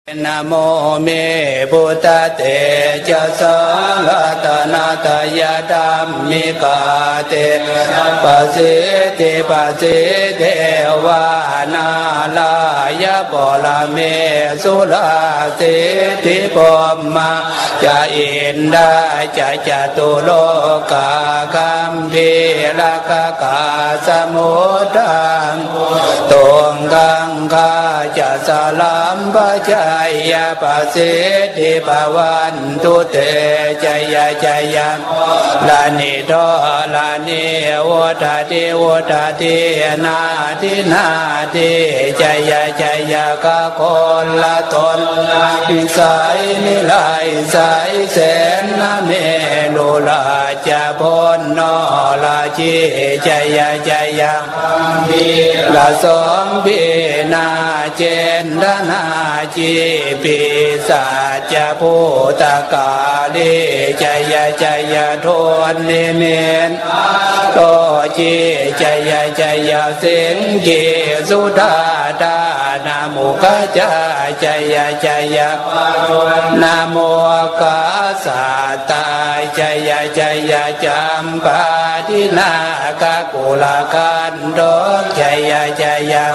นะโมเมพุทธเตจะสังฆตนาตยาธัมมิกาเตปัสสิติปัสสิเทวานาลายะปลาเมสุราสิทิปมาจะอินดาจะจตุโลกาคัมภีรกกาสมุทธังตงกังคาจะสลัมปะจายาปัสสิทิภวันตุเตจยะจยะลานิโตลานิวุฒาติวุฒาตินาทินาทิจยะจยะกะคนละตนพิสัยนิไลสายแสนนาเมลุลาจะพ้นนอลาจิจยะจยะละสมพินาเจนดนาจิปิสัจพุตกาลิจยะจยะโทนิเมนโตจิจยะจยะสิงกิสุดาดานามุขจาจยะจยะนาโมกาสัตตาจยะจยะจัมปาทินากะกุลกันโดจยะจยะ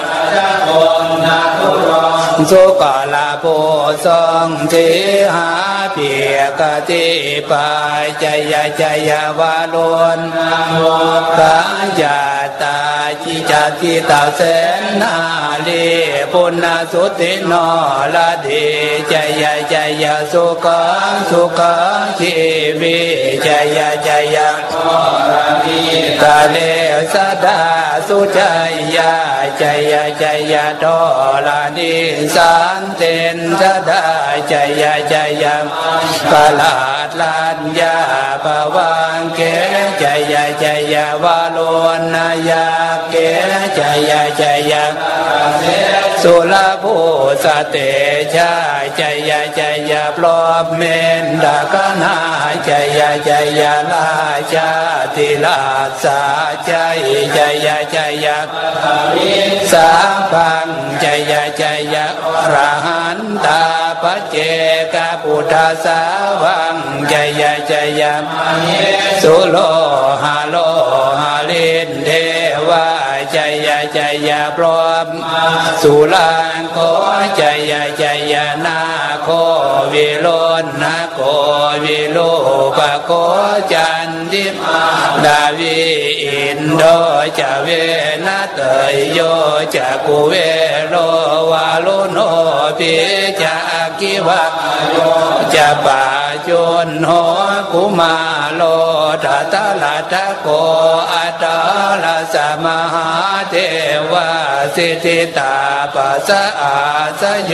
สุกาลาโพสงทิหาเพียกติปายจยะจยะวาลุนกัญจตาจิจติตาเสนาลีปุณสุติโนลาดีจยะจยะสุขังสุขังชีวิจยะจยะกาเลสดาสุจยะจยะจยะโตลานิสันเตนสดาจยะจยะกาลาดลานยาภวังเกจยะจยะวาโลนายาเกจยะจยะสุลาภูสเตชาจยะจยะปลอบเมนดากนาจยะจยะลาชาติลาสาจจยะจยะสาพังจยะจยะอรหันตาปัจเจกพุทธสาวังจยะจยะสุโลหะโลหะลินเทวาจยะจยะพร้อมสุลังโคจยะจยะนาโควิโลนะโควิโลปะโคจันติดาวิอินโดจะเวนะเตยโยจะกุเวโลวาลุโนปิจะกิวะจะปาจุนโหกุมาโลทัตลาทะโกอัตตลาสมหาเทวาสิทธิตาปัสสะอาสโย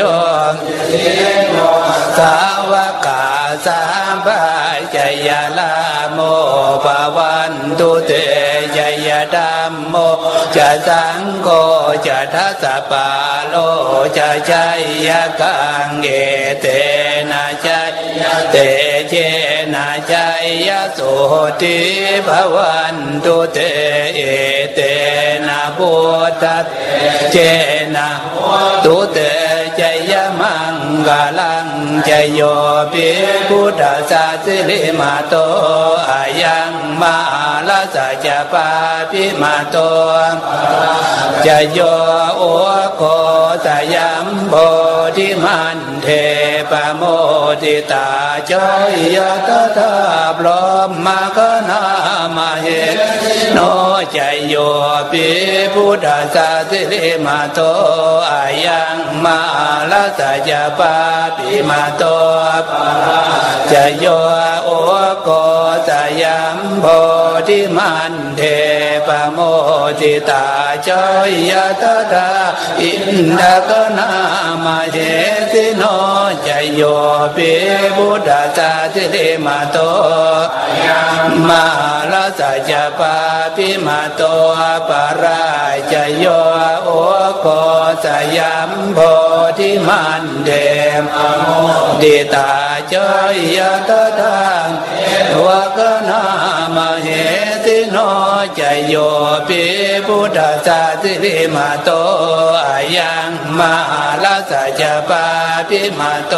สาวกาสัมปะจยะลาโมภวันตุเตจยะธัมโมจะสังโฆจะทัสสะปาโลจะชัยยะกังเอเตนะชัยเตเจนะชัยยะโสติภวันตุเตเอเตนะพุทธเจนะตุเตจยะมังกาลังจโยปิพุทธสาสิริมาโตอายังมาลาสัจปาปิมาโตจโยโอโคสยัมโพธิมันเทปโมติตาจอยตถาพรหมกนามาเหโนจโยปิพุทธสาสิริมาโตอายังมาลาสัจปาปิมาโตจโยโอโกสยัมโพธิมันเทปโมติตาจอยตถาอินทกนามาเหสิโนจโยปิพุทธสาสิริมาโตมาลาสัจปาปิมาโตปาราจโยโอโกสยัมโพธิมันเทปโมติตาจอยตถาวกนามาเหสิโนจโยปิพุทธสาสิริมาโตอายังมาลาสัจปาพิมาโต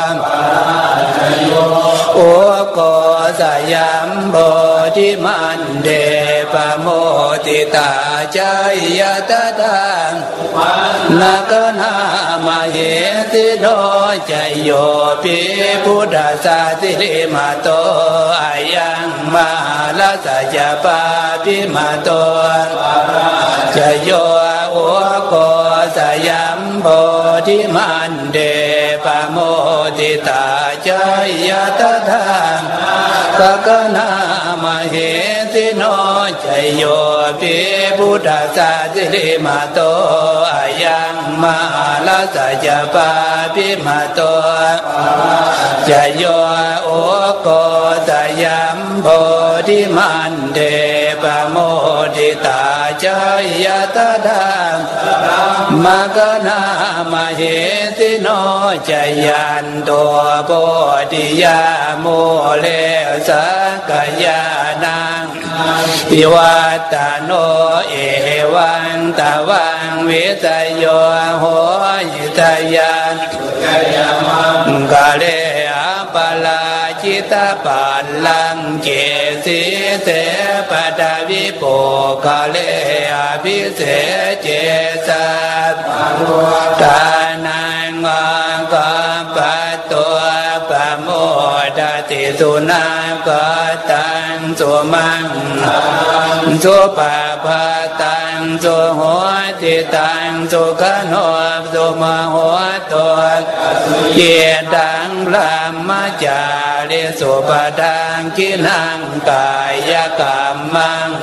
อุโกสยามโบธิมันเดปโมติตาจายตะทังนักนามาเหติโนจโยปิพุทธสาสิริมาโตอายังมาลาสัจปาพิมาโตจโยอุโกสยามโบธิมันเดปโมติตาจายตะทังกักนามาเหติโนจโยปิพุทธสาสิริมาโตอายังมาลาสัจปาพิมาโตจโยอุโกสยามโพธิมันเดปโมทิตาจายตะทังมกนามาเหติโนจยันตัวโพธิยาโมเลสักยานังปิวัตตโนเอวังตะวังวิตโยโหยิตยันกาเลอปลาจิตาปัลลังเกสิเตปะดาวิโปกาเลอภิเสเจสัตตานังวังกัมปัตตัวปะโมดติสุนังกัตังสุมังสุปะปะตังสุหัวติตังสุขโนสุมหัวตัวเยตังพระมจาริสุปดังกินังกายกรรมัง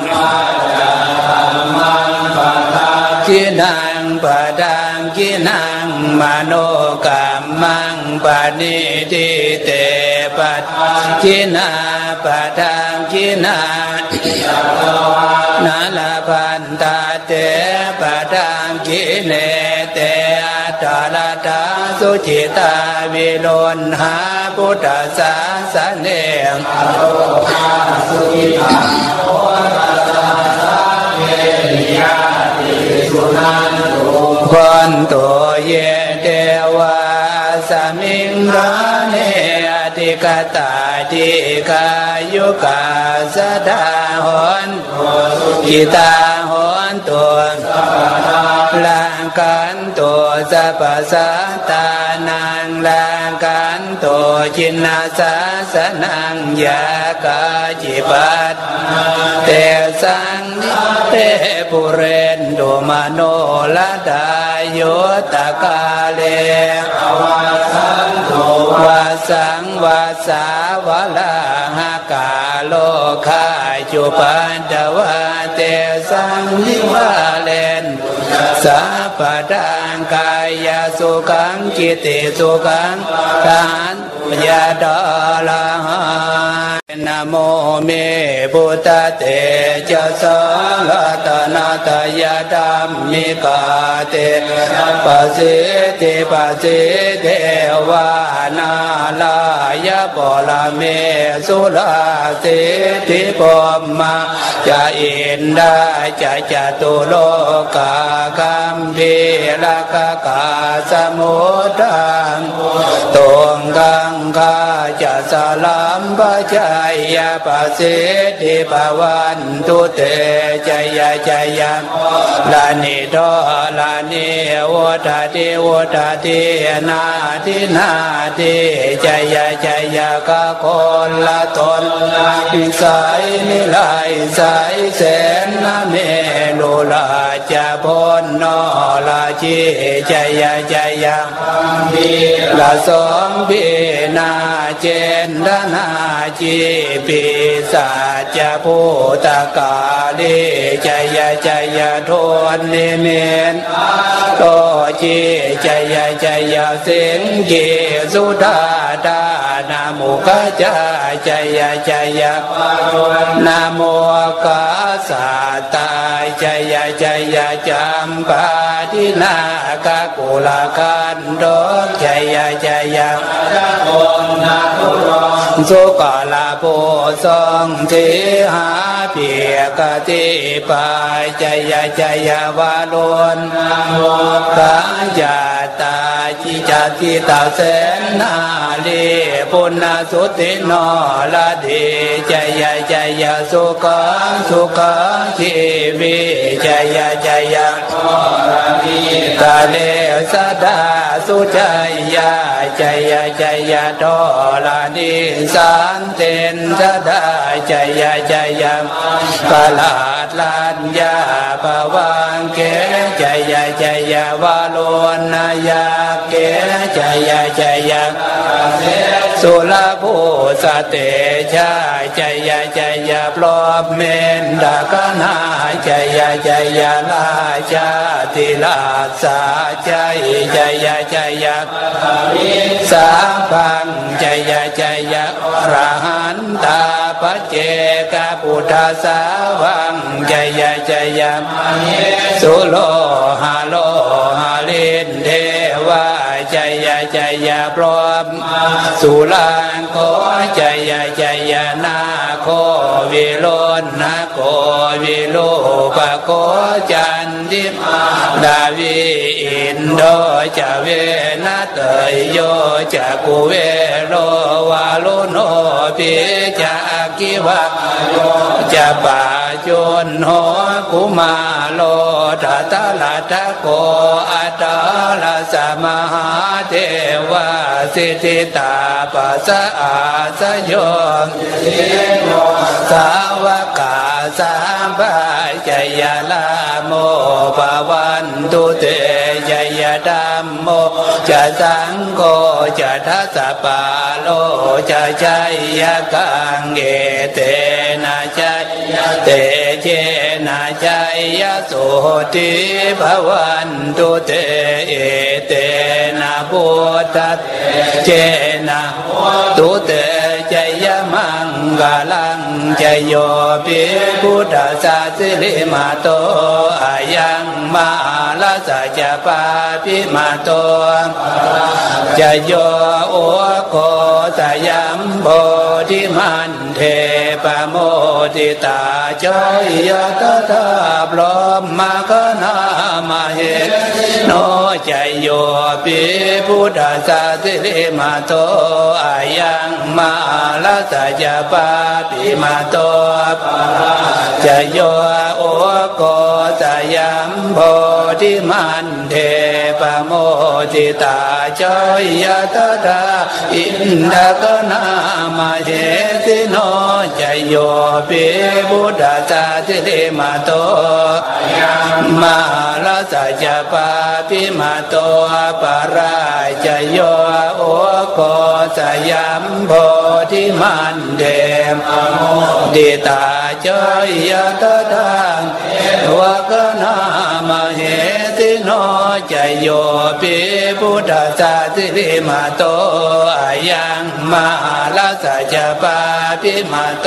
กินังปดังกินังมโนกรรมังปณิทิเตปัจกินาปดังกินานาลพันตาเตปดังกิเนเตตาลตาสุจิตาวิโลนหาพุทธศาสเนสุจิตาโหตัสสะเวริยาติสุนันตุคนตัวเยเทวาสมิงราเนอติกตาติกายุกาสดาหนกิตาหนตัวลังกันตัวสัพพสัตตานังลังกันตัวจินนาสาสนังยากาจิปัตเตสังนิเตปุเรนตุมโนลดายโยตกาเลวาสังโตวาสังวาสาวลาหากาโลคาจุปันตวะเตสังนิวาเลนสัพพดังกายสุขังจิตสุขังทานยาดาลานะโมเมพุทธเตจะสังฆตนาตยาดัมมิกาเตปัสสิติปัสสิเทวานาลายะปลาเมสุราสิทิปมาจะอินดาจะจตุโลกาคัมพีลกกาสมุทังตงกังคาจะสลัมปะจายาปัสสิทิภวันตุเตจยะจยะลานิโตลานิวุฒาติวุฒาตินาทินาทิจยะจยะกะโคละตนนิสัยนิไลสายแสนนะเมลุลาจะพ้นนอลาจิจยะจยะละสมปีนาเจนดนาจิปิสัจพุตกาลิจยะจยะทนนิเมนโตจิจยะจยะสิงกิสุดาดานามุขจาจยะจยะนะโมกาสาตาจยะจยะจัมปาทินากะกุลกันโดจยะจยะสุกลาโภทรงเทหาเพียกติปายจยจยวาลุนกาญาตาจิจติตาเสนาลีปุณสุติโนละดีจยจยสุขังสุขังชีวิจยจยตาเลสดาสุจยาจยจยโตลานิสันเตนสดาจยจยปลาดลานยาปวังเกจยจยวาโลนายาเกจยจยสุลาภูสเตชาจยจยปลอบเมนดากนาจยจยลาชาติลาสาจจยจยสาพังจยจยอรหันตาปัจเจกพุทธสาวังจยจยสุโลหาโลหาลินเทวาจยจยปลอบสุลังโกจยจยนาโควิโลนาโควิโลปะโคจันติมาดาวิอินโดจะเวนะเตยโยจะกุเวโลวาลุโนปิจะกิวะโยจะปาจุนโหกุมาโลทัตตะทะโกอัตตาลสมหาเทวาสิทธิตาปัสสะอาสโยสาวกาสามบายจยลาโมปวันตุเตจยธัมโมจะสังโฆจะทัสสะปาโลจะจยกังเกเตนะจยเตเจนะจยสุติภวันตุเตเอเตนะพุทธเจนะตุเตจยมังกลังจโยปิพุทธสาสิลิมาโตอายังมาลาสัจปาปิมาโตจโยโอโกสยัมโพธิมันเทปโมติตาจยตถาพรหมกนามาเหโนจโยปิพุทธสาสิลิมาโตอายังมาลาสัจปาปิมาโตจโยโอโกสยัมโพธิมันเทปโมติตาจยตถาอินทกนามาเหติโนจโยปิพุทธสาสิลิมาโตมาลาสัจปาปิมาโตปราจโยโอโกสยัมโพธิมันเทปโมติตาจยตถาวกนามาเหติโนจโยปิพุทธสาสิลิมาโตอายังมาลาสัจปาปิมาโต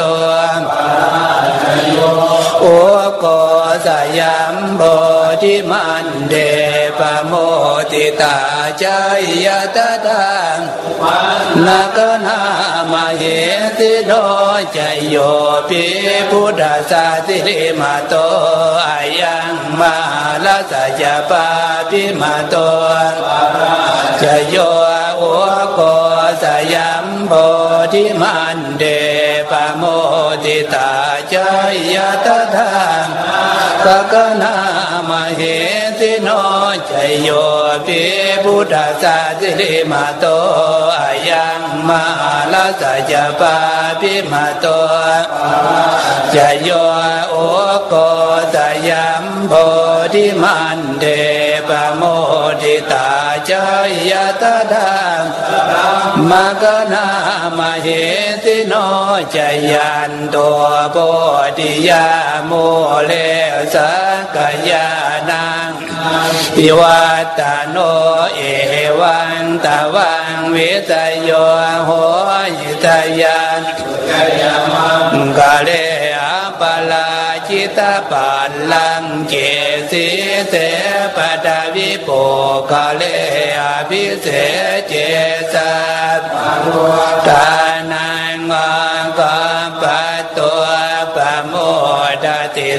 โอโกสยัมโพธิมันเทปโมติตาจยตถานกนามาเหติโนจโยปิพุทธสาสิลิมาโตอายังมาลาสัจปาปิมาโตจโยโอโกสยัมโพธิมันเทปโมติตาจยตถากกนามาเหติโนจโยปิพุทธสาสิลิมาโตอายังมาลาสัจปาปิมาโตจโยโอโกสยัมโพธิมันเทปโมติตาจยตถามกนามาเหติโนจยันโตโพธิยาโมเลสกยานังปิวัตโนเอวังตวังวิตโยโหยิตยันกาเลอปลาจิตปัลลังเกสิเตปดาวิโปกาเลอภิเสเจสัตตานัง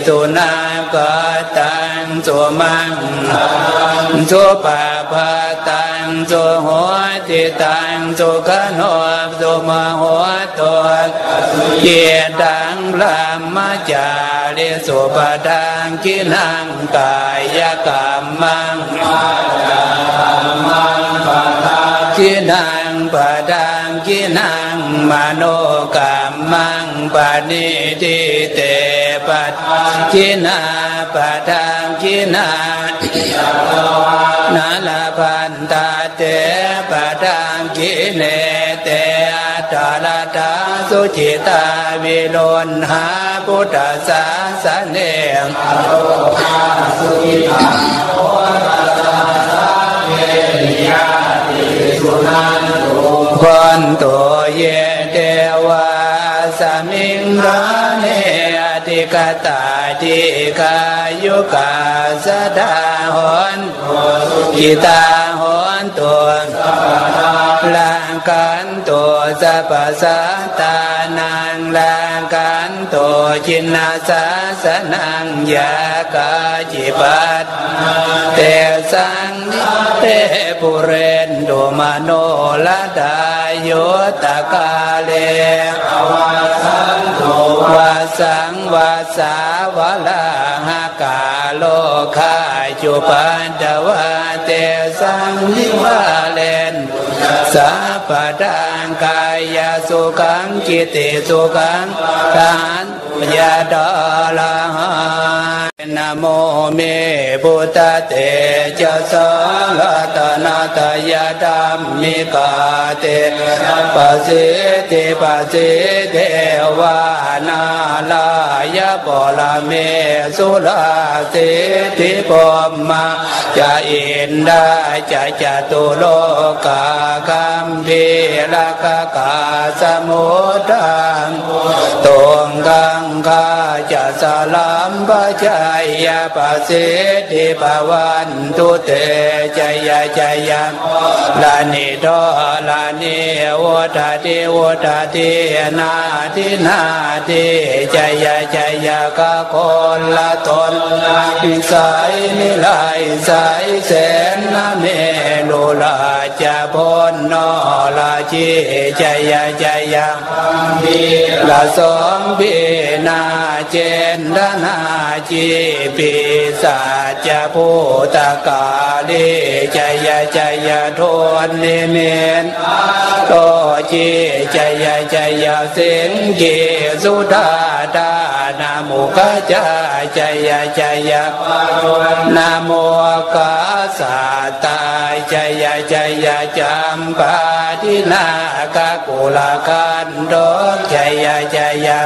สุนาคตังสุมังสุปาภาตังสุโหติตังสุขโนสุมโหตุเยตังพระมจาริสุปดังกินังกายกรรมังกินังปดังกินังมโนกรรมังปณิทิเตปัจกินาปดังกินานาลพันตาเตปดังกิเนเตอัตตาลตาสุจิตาวิโลนหาพุทธศาสเนงสุจิตาโหราสาเวยาติสุนันโตคนตัวเยเทวาสมิงราเนอติกตาติกายุกาสดาหอนกิตาหอนตัวลังกันตัวสัพพสัตตานังลังกันตัวจินนาสาสนังยากาจิปัตเตสังนิเตปุเรนตุมโนลดายโยตกาเลวาสังโตวาสังวาสาวลาหากาโลคาจุปันตวะเตสังนิวาเลนสัพพดังกายสุขังจิตติสุขังทานยาดาลังนะโมเมพุทธเตจะสังฆตนาตยาดัมมิกาเตปัสสิติปัสสิเทวานาลายะปลาเมสุลาสิทิปมาจะอินดาจะจตุโลกาคัมพีลกกาสมุทังตงกังคาจะสลัมปะชัยยะปัสสิทิภวันตุเตชัยยะชัยยะลานิโตลานิวุฒาติวุฒาตินาทินาทิชัยยะชัยยะกะคนละตนพิสัยนิไลสายแสนนะเมลุลาจะพ้นนอลาจิชัยยะชัยยะละสมพินาเจนดนาจิปิสัจพุตกาลิชัยยะชัยยะโทนนิเมนโตจิชัยยะชัยยะสิงกิสุธาดานามุขจาชัยยะชัยยะนะโมกัสสะตาชัยยะชัยยะจัมปาทินากะกุลกันโดชัยยะชัยยะ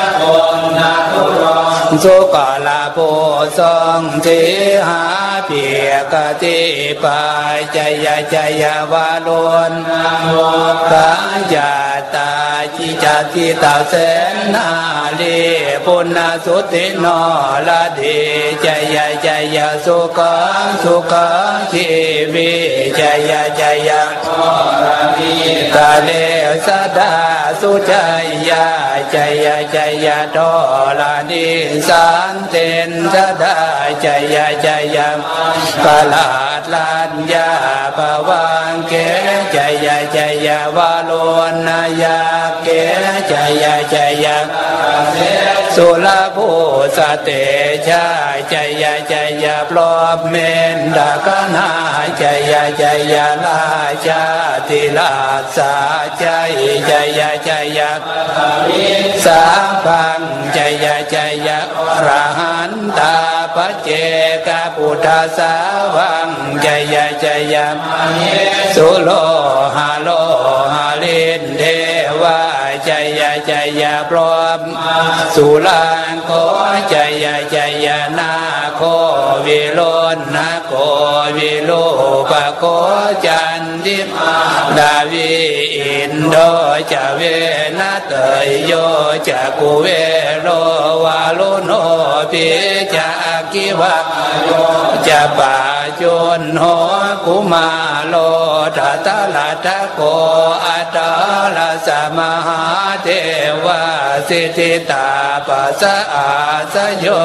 สุกาลาโพสงทิหาเปียกติปายชัยยะชัยยะวาลุนกาญาตาจิจติตาเสนาลีปุณณสุติโนลาดีชัยยะชัยยะสุขังสุขังชีวิชัยยะชัยยะกาเลสดาสุชัยยะชัยยะชัยยะโตลานิสันเตนสดาชัยยะชัยยะกาลาดลัญญาภวังเกชัยยะชัยยะวาโลนายาเกชัยยะชัยยะสุลาภูสเตชาชัยยะชัยยะปลอบเมนดากนาชัยยะชัยยะลาชาติลาสาชัยชัยยะชัยยะสาพังชัยยะชัยยะอรหันตาปัจเจกพุทธสาวังชัยยะชัยยะสุโลหาโลหาลินเทวาชัยยะชัยยะพร้อมสุลังโกชัยยะชัยยะนาโควิโลนนาโควิโลปะโกจันททิมาดาวิอินโดจะเวนะเตยโยจะกุเวโรวาลุโนปิจะกิวะโยจะปาจุนโหกุมาโลทัตลาทโกอัตตลาสมหาเทวาสิทธิตาปัสสะอาสโย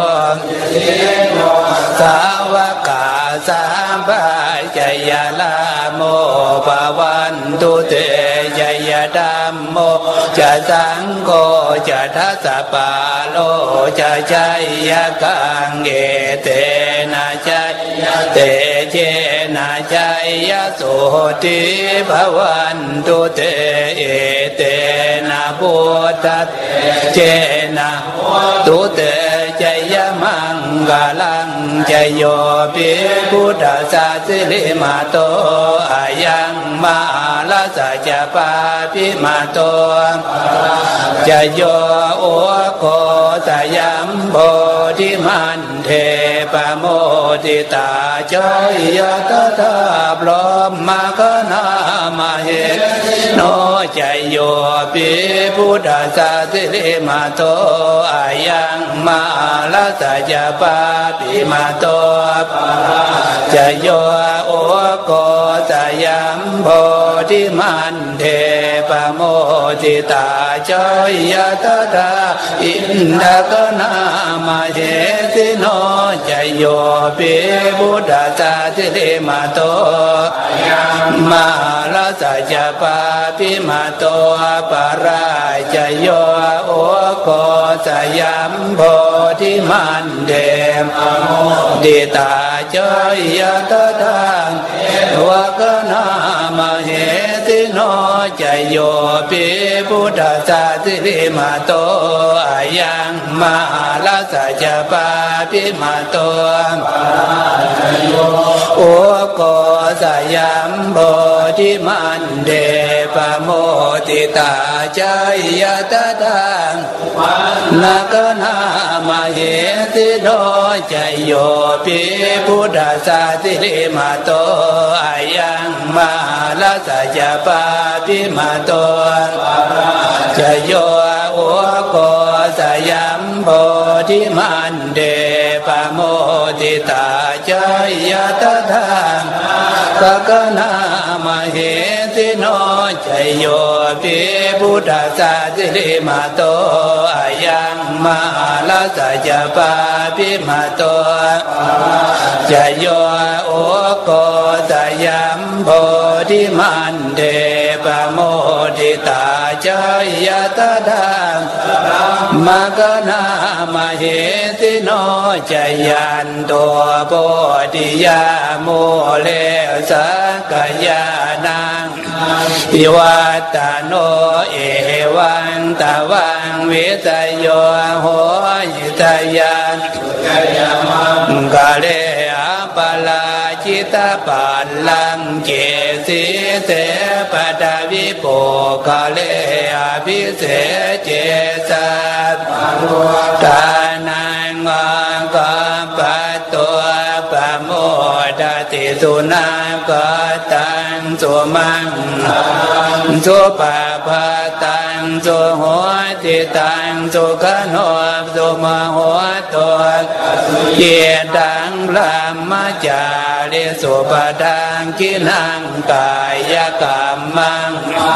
สาวกาสัมปะจยลาโมภวันตุเตจยธัมโมจะสังโฆจะทัสสะปาโลจะชัยยะกังเอเตนะชัยเตเจนะชัยยะสุติภวันตุเตเอเตนะพุทธเจนะตุเตจยมังกาลังจโยปิพุทธศาสิริมาโตอายังมาลาสัจปาปิมาโตจโยโอโกสยัมโพธิมันเทปโมทิตาจอยตถาพรหมกนามาเหโนจโยปิพุทธศาสิริมาโตอายังมาลาสัจปาปิมาโตจโยโอโกสยัมโพธิมันเทปโมทิตาจอยตถาอินทกนามาเหสิโนจโยปิพุทธศาสิริมาโตมาลาสัจปาปิมาโตปราจโยโอโกสยัมโพธิมันเทปโมทิตาจอยตถาวกนามาเหสิโนจโยปิพุทธศาสิริมาโตอายังมาลาสัจปาปิมาโตโอโกสยัมโพธิมันเทปโมทิตาจายตถานกนามาเหสิโนจโยปิพุทธศาสิริมาโตอายังมาลาสัจปาปิมาโตจโยโอโกสยัมโพธิมันเทปโมทิตาจายตถากกนามาเหสิโนจโยปิพุทธศาสิริมาโตอายังมาลาสัจปาปิมาโตจโยโอโกสยัมโพธิมันเทปโมทิตาจายตถามกนามาเหสิโนจยันโตโพธิยาโมเลสักยานังปิวัตตโนเอวังตะวังวิตโยโหยิตยันกาเลปลาจิตาปัลลังเกสิเสปดาวิโปกาเลอภิเสเจสัตตานังกัมปัตตัวปโมดติสุนังกัตังสุมังสุปะปะตังสุหัวติตังสุขโนสุมหัวตัวเจตังลามจาริสุปดังกินังกายกรรมัง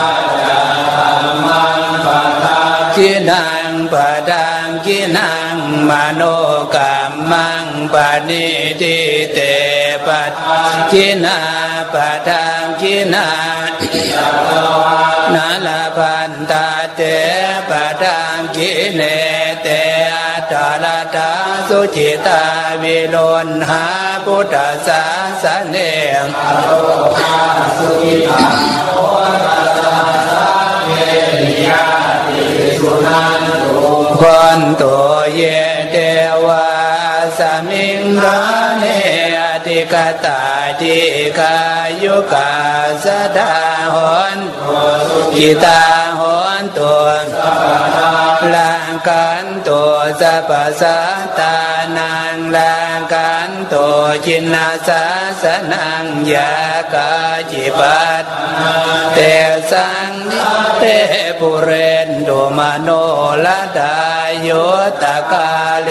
กินังปดังกินังมโนกรรมังปณิทิเตปัจกินาปดังกินานาลพันตาเตปดังกิเนเตอัตตลตาสุจิตาวิโลนหาพุทธศาสเนงสุจิตาโอตัสสะเวริยาติสุนันตุคนตัวเยเทวาสมิงราเนอติกตาติกายุกาสดาหนกิตาหนตัวลังกันตัวสะปัสสะตานังลังกันโตจินนาสาสนังยากาจิปัตเตสังเตปุเรนตุมโนลดาโยตกาเล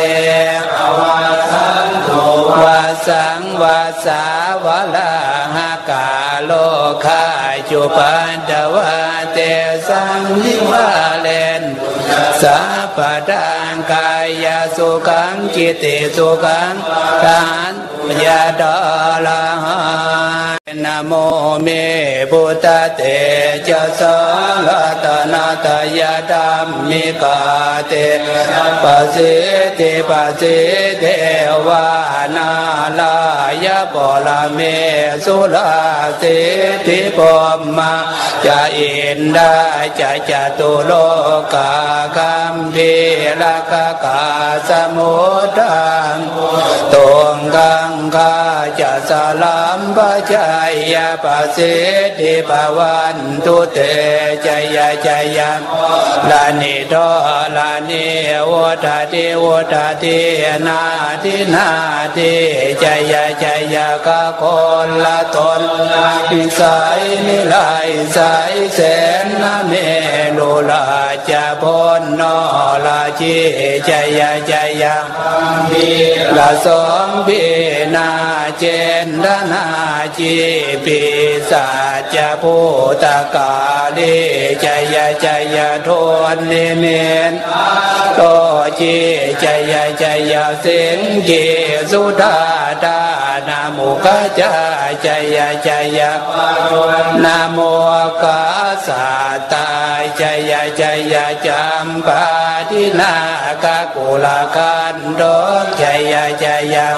วาสังวาสาวลาหกาโลคาจุปันตวะเตสังนิวาเลนสัพพดังกายสุขังจิตติสุขังทานยาดาลานะโมเมพุทธเตจะสังฆตนาตยาดัมมิกาเตปัสสิติปัสสิเทวานาลายะปลาเมสุราสิทิปมาจะอินดาจะจตุโลกาคัมภิรกกาสมุทธังตงกังคาจะสลัมปะชัยยะปัสสิทิภวันตุเตจยะจยะลานิโตลานิโวทาติโวทาตินาทินาทิจยะจยะกะคนละตนนิสัยนิไลสัยเสนาเมลุลาจะพ้นนอลาจิจยะจยะละสมปีนาเจนดนาจิปิสัจพุตกาลิจยะจยะโทนิเมนโตจิจยะจยะสิงกิสุดาดานามุขจจยะจยะนะโมกัสสะตาจยะจยะจัมปาทินากะกุลกันโดจยะจยะ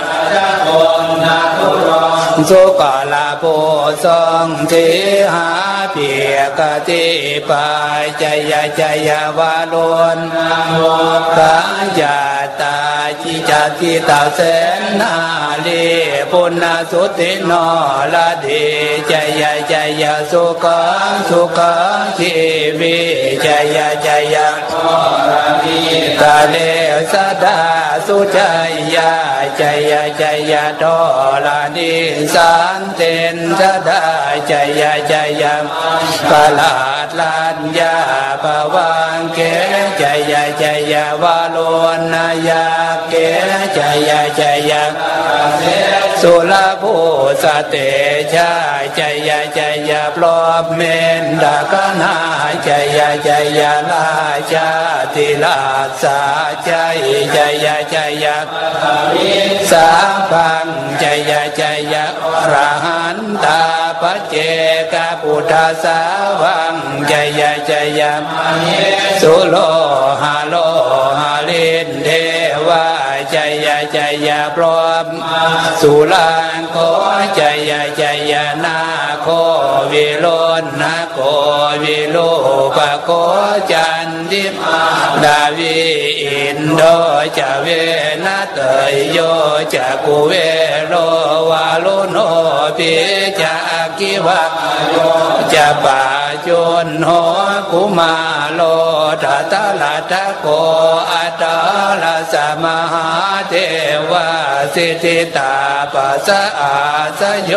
สุกาลาโพสงทิหาเปียกติปายจยะจยะวาลุนกาญาตาจิจติตาเสนาลีปุณสุติโนลาดีจยะจยะสุขังสุขังชีวิจยะจยะกาเลสดาสุจยะจยะจยะโตลานิสันเตนสดาจยะจยะปะลาดลัญญาปะวังเกจยะจยะวาโลนายาเกจยะจยะสุลาภูสเตชะจยะจยะปลอบเมนดากนาจยะจยะลาชาติลาสาจจยะจยะสาพังจยะจยะอรหันตาปัจเจกพุทธสาวังจยะจยะสุโลหะโลหะลินเทวาจยะจยะพร้อมสุลังโคจยะจยะนาโควิโลนะโควิโลปะโคจันทิมาดาวิอินโดจะเวนะเตยโยจะกุเวโลวาลุโนปิจะกิวะจะปาจุนโหกุมาโลทัตลาตะโกอัตตาลสมหาเทวาสิทธิตาปัสสะอาสโย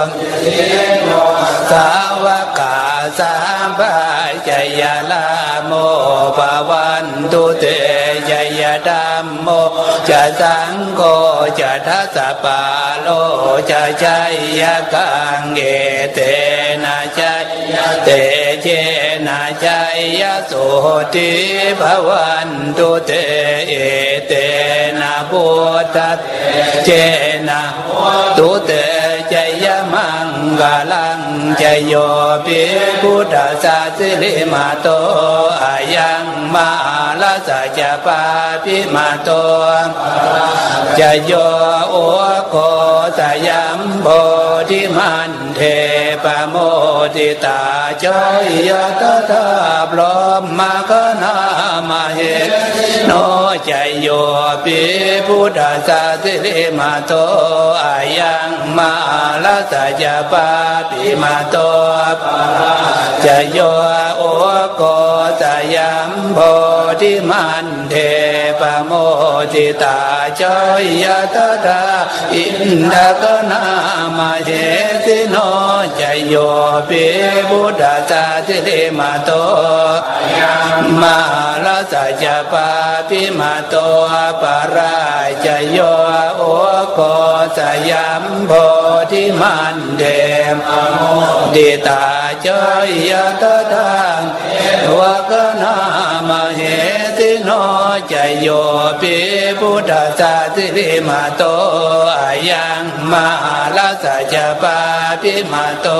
สาวกาสัมปะจยะลาโมภวันตุเตจยะธัมโมจะสังโฆจะทัสสะปาโลจะชัยยะกังเอเตนะชัยเตเจนะชัยยะโสติภวันตุเตเอเตนะพุทธเจนะตุเตจยะมังกาลังจโยปิพุทธสาสิลิมาโตอายังมาลาสัจปาปิมาโตจโยโอโคสยัมโพธิมันเทปโมทิตาจอยตถาพรหมกนามาเหโนจโยปิพุทธสาสิลิมาโตอายังมาลาสัจปาปิมาโตจโยโอโกสยัมโพธิมันเทปปโมทิตาจอยตถาอินทกนามาเหติโนจโยปิบุตตาสาธิริมาโตมาลาสัจปาปิมาโตปาราจโยโอโกสยัมโพธิมันเดมโมดิตาจอยตถาวกนามาเหติโนจโยปิพุทธสาสิริมาโตอายังมาลาสัจปาปิมาโต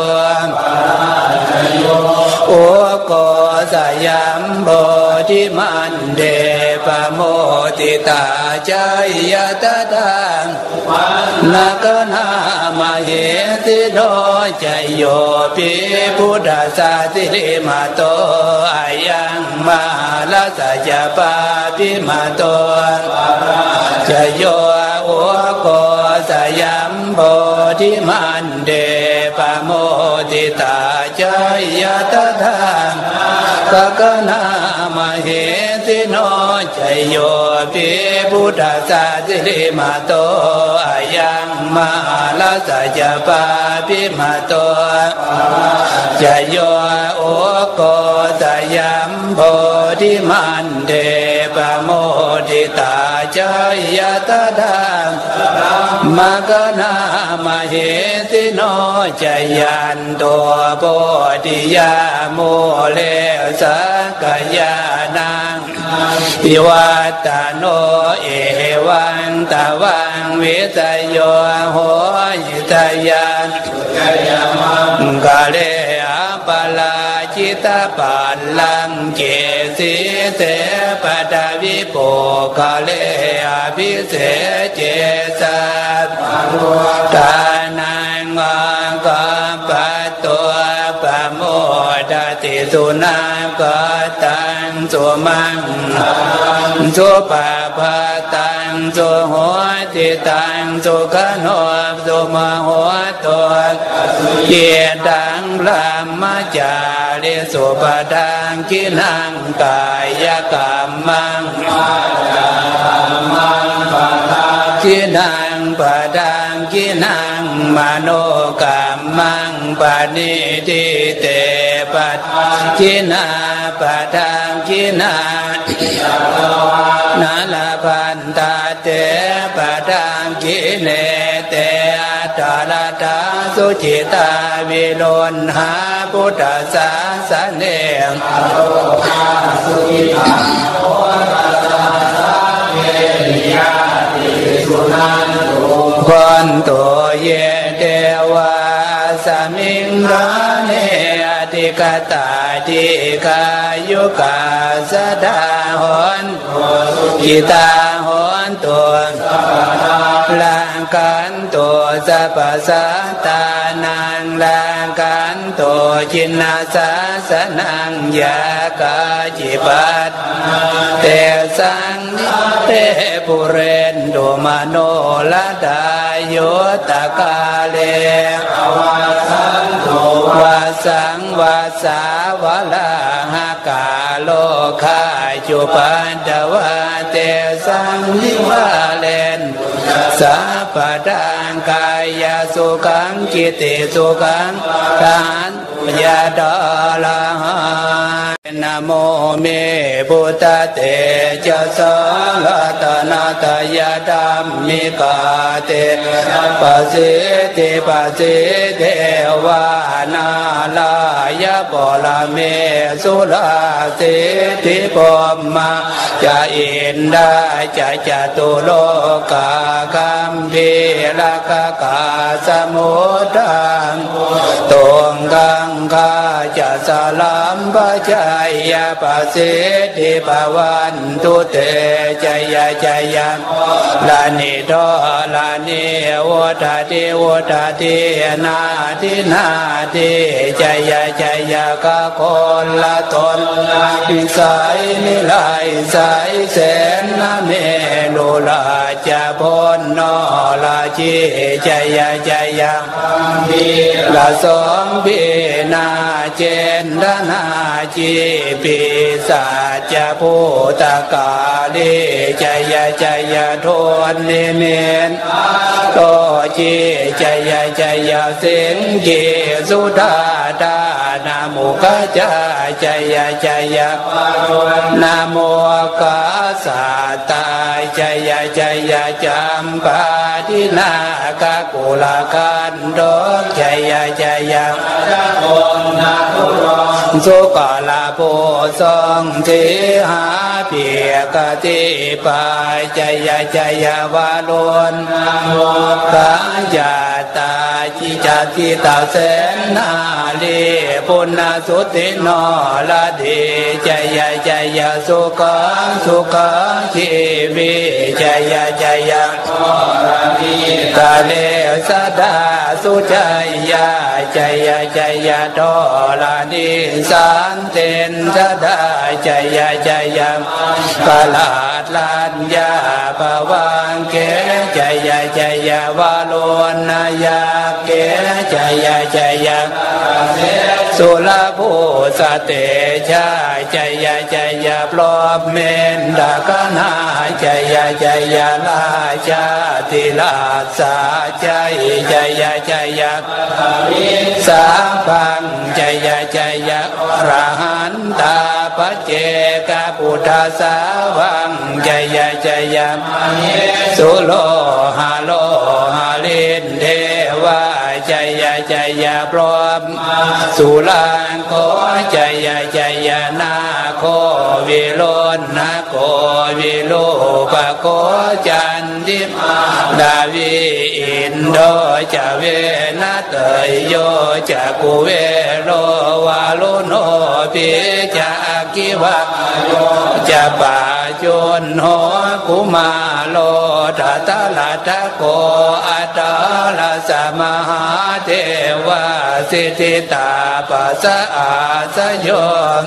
โอโกสยัมโพธิมันเดปโมติตาจายตถานกนามาเหติโนจโยปิพุทธสาสิริมาโตอายังมาลาสัจปาปิมาโตจโยโอโกสยัมโพธิมันเดปโมติตาจายตถากกนามาเหติโนจโยปิพุทธสาสิริมาโตอายังมาลาสัจปาปิมาโตจโยโอโกสยัมโพธิมันเดปโมทิตาจายตถามกนามาเหติโนจยันโตโพธิยาโมเลสักยานังปิวัตตโนเอวันตะวังวิตโยโหยิตยันกาเลอปลาจิตปัลลังเกสิเตปตวิโปกาเลอภิเสเจสัตตานังวังกัปปะตัวปะโมดติสุนักตังสุมังสุปะปะตังสุหัวติตังสุขโนสุมหัวตัวเจตังพระมจาริสุปดังกินังกายกรรมังกินังปดังกินังมโนกรรมังปณิทิเตปัจกินาปดังกินานาลพันตาเตปดังกิเนเตตาลตาสุจิตาวิโลนหาพุทธศาสเนสุจิตาโอตัสสะเวริยาติสุนันโตคนตัวเยเทวาสมิงราเนอติกตาติกายุกาสดาหอนกิตาหอนตัวลังกันตัวสัพพสัตตานังลังกันตัวจินนาสาสนังยากาจิปัตเตสังนิเตปุเรนโดมโนละดายโยตกาเลวาสังโตวาสังวาสาวลาหากาโลคาจุปันตวะเตสังนิวาเลนสัพพดังกายสุขังจิตติสุขังทานยาดาลานะโมเมพุทธเตจะสังฆตนาตยาดัมมิกาเตปัสสิติปัสสิเทวานาลายะปลาเมสุลาสิทิปมาจะอินดาจะจตุโลกาคัมพีลกกาสมุทังตงกังกาจะสลัมปะจายาปัสสิทิปวันตุเตจยาจยาลานิโตลานิโวตาติโวตาตินาทินาทิจยาจยากะคนละตนสายนิลายสายแสนนาเมโลสุราจะพ้นนอละชีใจยะใจยะละสมพินาเจนดนาจีปิสาจะภูตกาลีใจยะใจยะทวนนิเมนโตจีใจยะใจยะสิงกีสุดาดานาโมกะจาใจยะใจยะนาโมกะสาตาใจยะใจยะจัมปาทินากะกุลกันดอกใจยะใจยะสุกาลาโพสงทิหาเพียกติปายใจยะใจยะวาลุนกะจาตาจิจติตาเสนาลีปุณสุติโนละดีใจยะใจยะสุขังสุขังชีวิใจยะใจยะกาเลสดาสุใจยะใจยะใจยะโตลานิสันเตนสดาใจยะใจยะกาลาดลัญญาภวังเกใจยะใจยะวาโลนายาเกใจยะใจยะสุลาภูสเตชาใจยะใจยะปลอบเมนดากนาใจยะใจยะลาชาติลาสาใจใจยะใจยะสาพังใจยะใจยะอรหันตาปัจเจกพุทธสาวังใจยะใจยะสุโลหะโลหะลินเทวาใจยะใจยะพร้อมสุลังโกใจยะใจยะนาโควิโลนะโกวิโลปะโกจันติดาวิอินโดจะเวนะเตยโยจะกุเวโลวาลุโนปิจะกิวะจะปาจุนโหกุมาโลทัตลาทะโกอัตตาลาสมหาเทวาสิทธิตาปัสสะอาสโย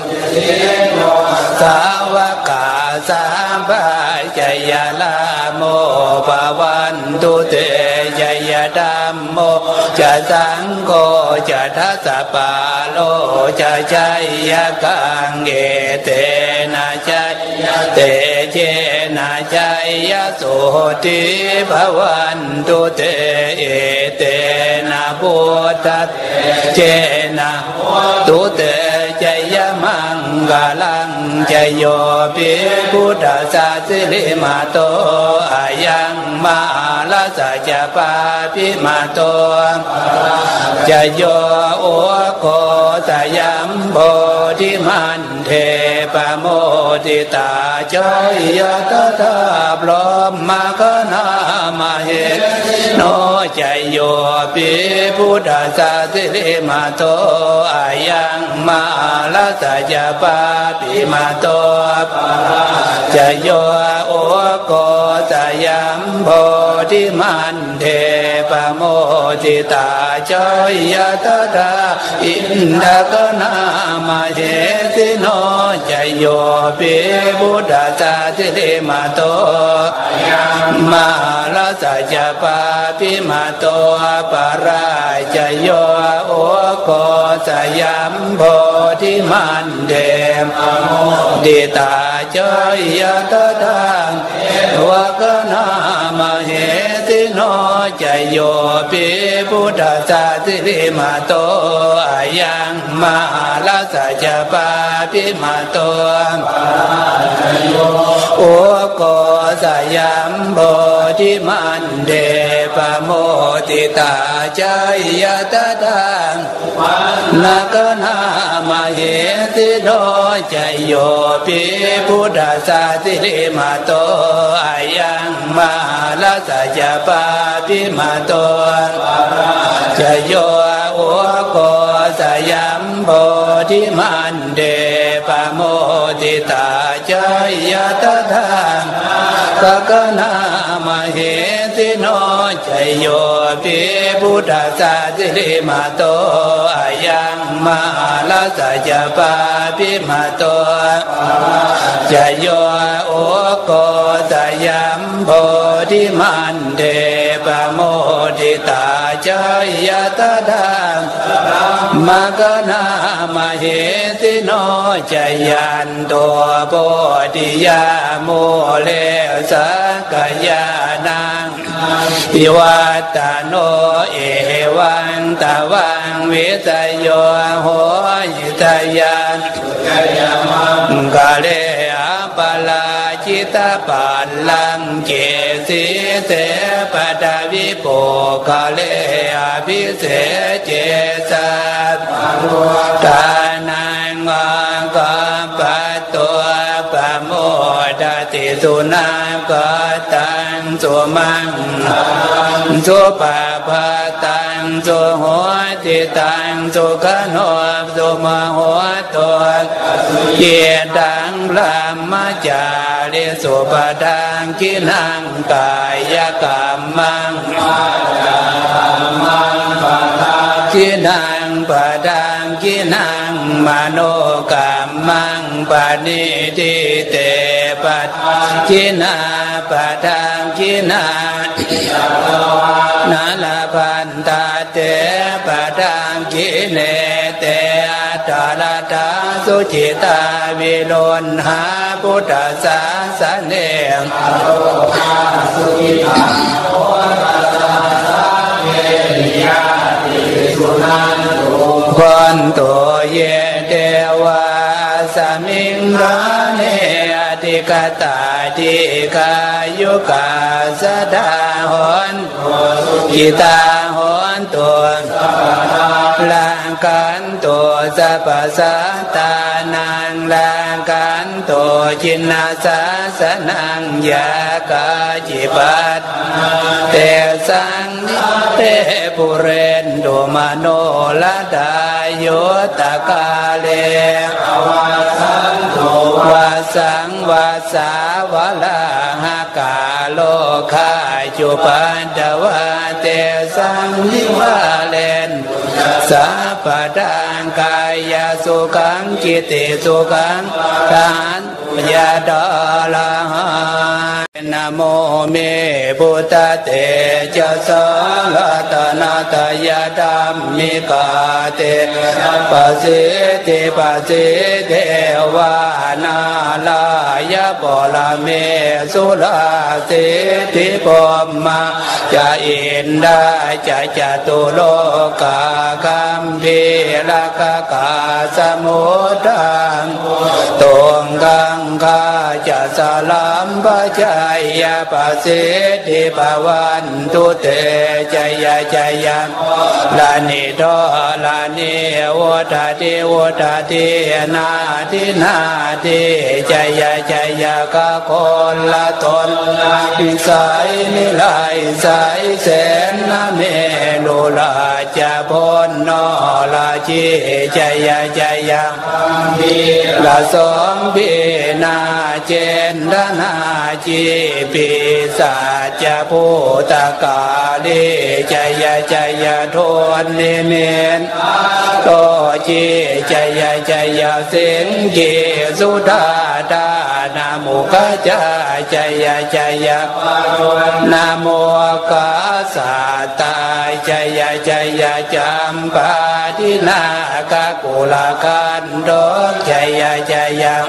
สาวกาสัมภาใจยะลาโมภวันตุเตใจยะธัมโมจะสังโฆจะทัสสะปาโลจะใจยะกังเกเตนะใจเตเจนะใจยะสุติภวันตุเตเอเตนะพุทธเจนะตุเตใจยะมังกาลังใจโยปิพุทธศาสิลิมาโตอายังมาลาสัจปาปิมาโตใจโยโอโคสยัมโพธิมันเทปโมติตาจอยตถาพรหมกนามาเหโนใจโยปิพุทธศาสิลิมาโตอายังมาลาสัจปาปิมาโตใจโยโอโกสยัมโพธิมันเทปโมติตาจอยตถาอินทกนามาเหติโนใจโยปิพุทธศาสิลิมาโตมาลาสัจปาปิมาโตปราใจโยโอโกสยัมโพธิมันเทปโมติตาจอยตถาวกนามาเหติโนใจโยปิพุทธศาสิลิมาโตอายังมาลาสัจปาปิมาโตโอโกสยัมโพธิมันเดปโมติตาใจยตถานักนามาเหติโนใจโยปิพุทธศาสิลิมาโตอายังมาลาสัจปาปิมาโตใจโยโอโกสยัมโพธิมันเดปโมติตาใจยตถาภกนามาเหติโนใจโยปิพุทธศาสิลิมาโตอายังมาลาสัจปาปิมาโตใจโยโอโกสยัมโพโพธิมันเดปโมทิตาจายตถามกนามเหติโนจยันตัวโพธิยาโมเลสักยานังปิวัตโนเอวังตะวังวิตโยโหยิตยันกาเลอปลาจิตาปัลลังเกสิเตปดาวิโปกาเลอภิเสเจสัตตานังวังกัมปัตตัวปโมดติสุนังกัตังสุมังสุปะปะตังสุหัวติตังสุขโนสุมหัวตัวเจตังลามจาริสุปดังกินังกายกรรมังกินังปะดังกินังมโนกรรมังปณิทิเตปัจกินาปะดังกินานาลพันตาเตปะดังกิเนเตตาลตาสุจิตาวิโลนหาพุทธศาสเนงสุจิตาโอตัสสะเยยะติสุนันตุคนตัวเยเทวาสมิงราเนอติกตาติกายุกาสดาหนกิตาหนตัวลังกันตัวสัพสัตตานังลังกันตัวจินนาสาสนังยากาจิปัตเตสังเตปุเรนดุมโนลดายโยตกาเลวาสังวาสาวลาหกาโลคาจุปันตวะเตสังนิวาเลนสัพพดังกายสุขังจิตติสุขังทานยาดาลานะโมเมพุทธเตจะสังฆตนาตยาดัมมิกาเตปัสสิติปัสสิเทวานาลายะปลาเมสุลาสิทิปมาจะอินดาจะจตุโลกาคัมพีลกกาสมุทังตงกังคาจะสลัมปะจายาปัสสิทิภวันตุเตจยาจยาลานิโตลานิวัฏติวัฏตินาทินาทิจยาจยากะคนละตนพิสัยนิไลสายแสนนาเมลุลาจะพ้นนอลาจิจยาจยาละสมพินาเจนดนาจิปิสัจพุตกาลิจยาจยาทนนิเมนโตจิจยาจยาสิงกิสุดาดานามุขจาจยาจยานาโมกาสาตาจยาจยาจัมปาทินากะกุลกันโดจยาจยา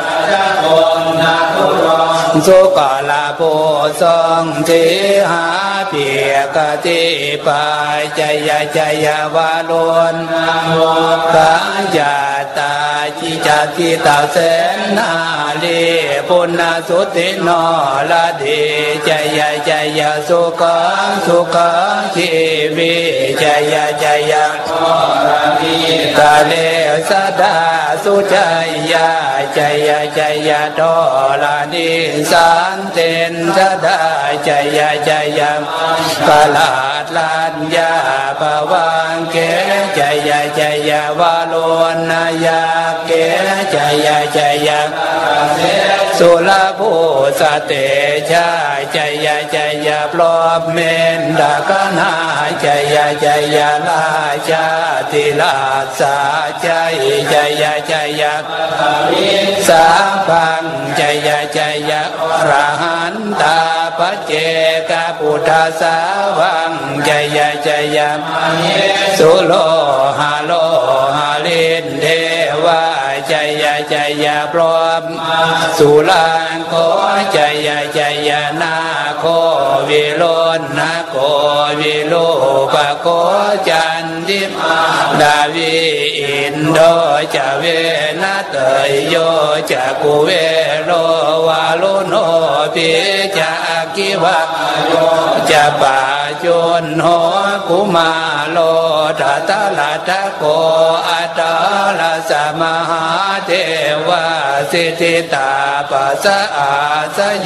สุกาลาโพสงทิหาเพียกติปายจยาจยาวาลุนกาญาตาจิจติตาเสนาลีปุณสุติโนลาดีจยาจยาสุขังสุขังชีวิจยาจยากาเลสดาสุจยาจยาจยาโตลานิสันเตนสดาจยาจยากาลาดลานยาภวังเกจยาจยาวาโลนายาเกจยะจยะสุลภูสเตชาจยะจยะปลอบเมนดากนาจยะจยะลาชาติลาสาจจยะจยะสาพังจยะจยะอรหันตาปัจเจกพุทธสาวังจยะจยะสุโลหะโลหะลินเทวาจยะจยะพร้อมสุลังโกจยะจยะนาโควิโลนะโกวิโลปะโกจันติมาดาวิอินโดจะเวนะเตยโยจะกุเวโลวาลุโนปิจะกิวะโยจะปาจุนโหกุมาโลทัตตะทะโกอัตตาลสมหาเทวาสิทธิตาปัสสะอาสโย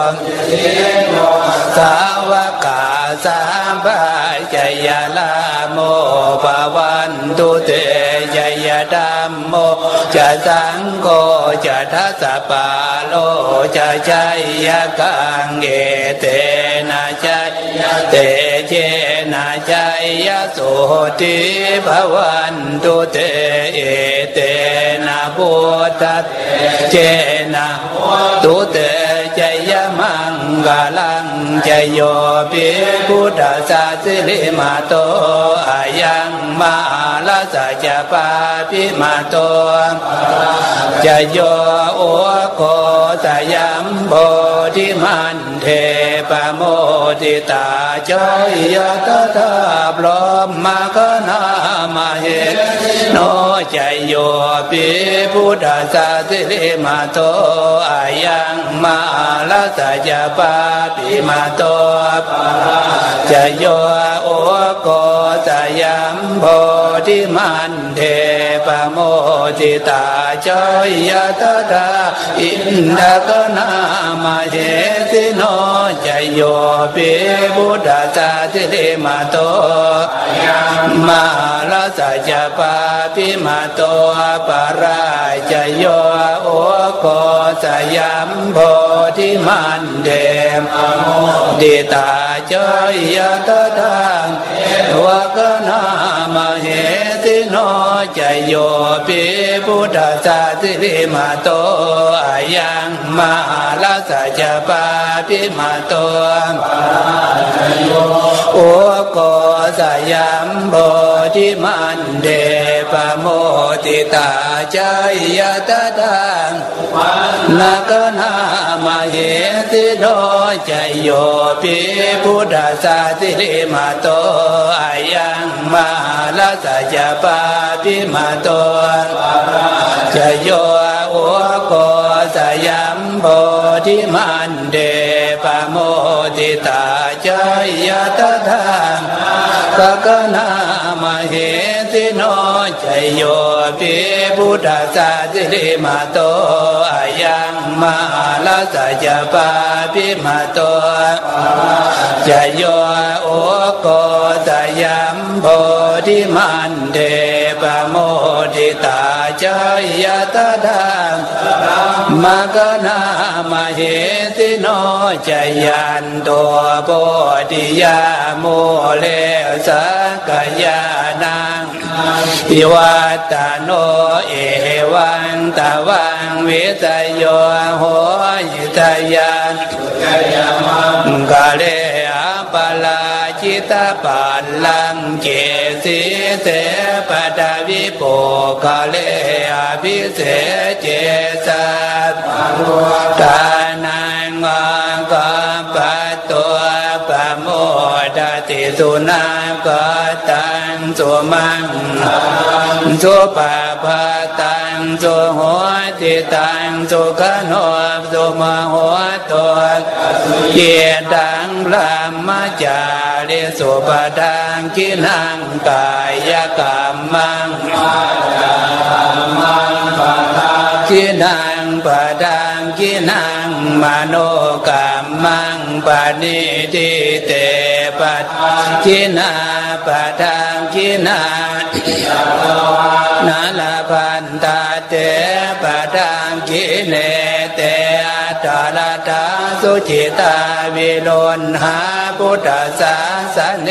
สาวกาสัมปะจยะลาโมภวันตุเตจยะธัมโมจะสังโฆจะทัสสะปาโลจะชัยยะกังเอเตนะชัยเตเจนะชัยยะโสติภวันตุเตเอเตนะพุทธเจนะตุเตจยะมังกาลังจโยปิพุทธสาสิริมาโตอายังมาลาสัจปาปิมาโตจโยโอโกสยัมโพธิมันเทปโมติตาจยะตถาพรหมกนามาเหโนจโยปิพุทธสาสิริมาโตอายังมาลาสัจปาปิมาโตจโยโอโกสยัมโพธิมันเทปโมติตาจยะตถาอินทกนามาเหสิโนจโยปิพุทธสาสิริมาโตมาลาสัจปาปิมาโตปาราจโยโอโกสยัมโพธิมันเทปโมติตาจยะตถาวกนามาเหสิโนจโยปิพุทธสาสิริมาโตอายังมาลาสัจปาปิมาโตโอโกสยัมโพธิมันเดปโมติตาจยะตถานาคนามาเหสิโนจโยปิพุทธสาสิริมาโตอายังมาลาสัจปาปิมาโตจโยโอโกสยัมโพธิมันเดปโมติตาจยะตถาภกนามาเหสิโนจโยปิพุทธสาสิริมาโตอายังมาลาสัจปาปิมาโตจโยโอโกสยัมโพธิมันเดปโมติตาจยะตถามกนามาเหสิโนจยันโตโพธิยาโมเลสักยานังอิวัตตโนเอวังตะวังวิตโยโหยิตยันกาเลอปลาจิตปัลลังเกสิเตปะดาวิโปกาเลอภิเสเจสัตตานังวังกัมปัตตัวปะโมดติสุนังกัตังสุมังสุปะปะตังสุหัวติตังสุขโนสุมหัวตัวเกียรตังพระมจาริสุปดังกินังกายกรรมังจิกินังปะดังกินังมโนกัมมังปณิทิเตปัจกินาปะดังกินานาลาพันตาเตปะดังกิเนเตอัตตาลาตาสุจิตาวิโลนหาพุทธศาสเน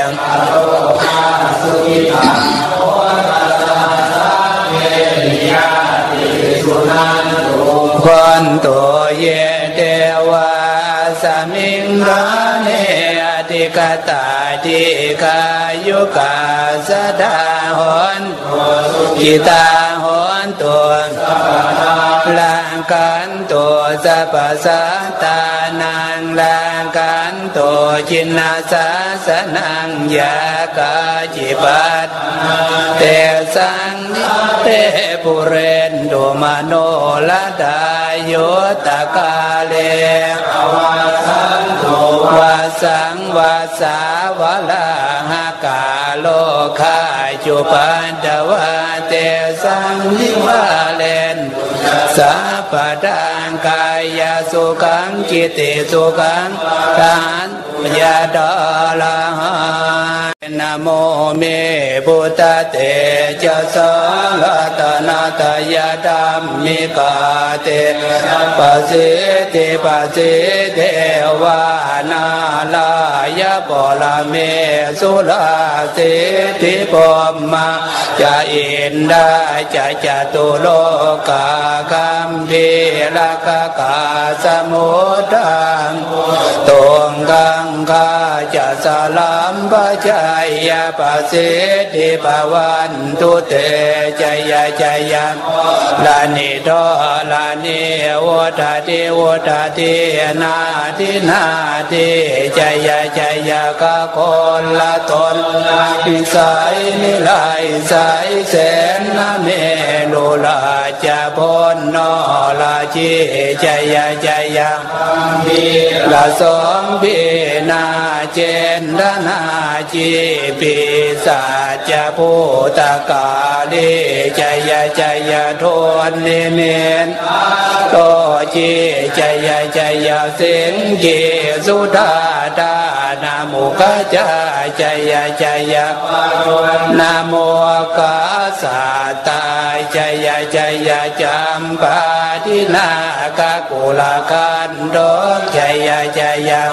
สุจิตาโอตัสสะเวริยะติสุนันตุคนตัวเยเทวาสมิงราเนอติกตาติกายุกาสดาหนกิตาหนตัวลังกันตัวสัพพสัตตานังลังกันตัวจินนาสาสนังยากาจิปัตเตสังนิเตปุเรนตุมโนลดายโยตกาเลวาสังตุวาสังวาสาวลาหากาโลคาจุปันตวะเตสังนิวาเลนสัพพดังกายสุขังจิตสุขังทานยาดาลานะโมเมพุทธเตจะสังฆตนาตยาดัมมิกาเตปัสสิติปัสสิเทวานาลายะปลาเมสุราสิทิปมาจะอินดาจะจตุโลกาคัมพีรกกาสมุทังตงกังคาจะสลัมปะจายาปัสสิทิภวันตุเตจยะจยะลานิโตลานิโวทาติโวทาตินาทินาทิจยะจยะกะโคละตนนิสัยนิไลสายแสนนะเมลุลาจะพ้นนอลาจิจยะจยะละสมปีนาเจนดนาจิปิสัจพุตกาลิจยะจยะทนนิเมนโตจิจยะจยะสิงกิสุดาดานามุขจาจยะจยะนะโมกาสาตาจยะจยะจัมปาทินากะกุลกันโดจยะจยะ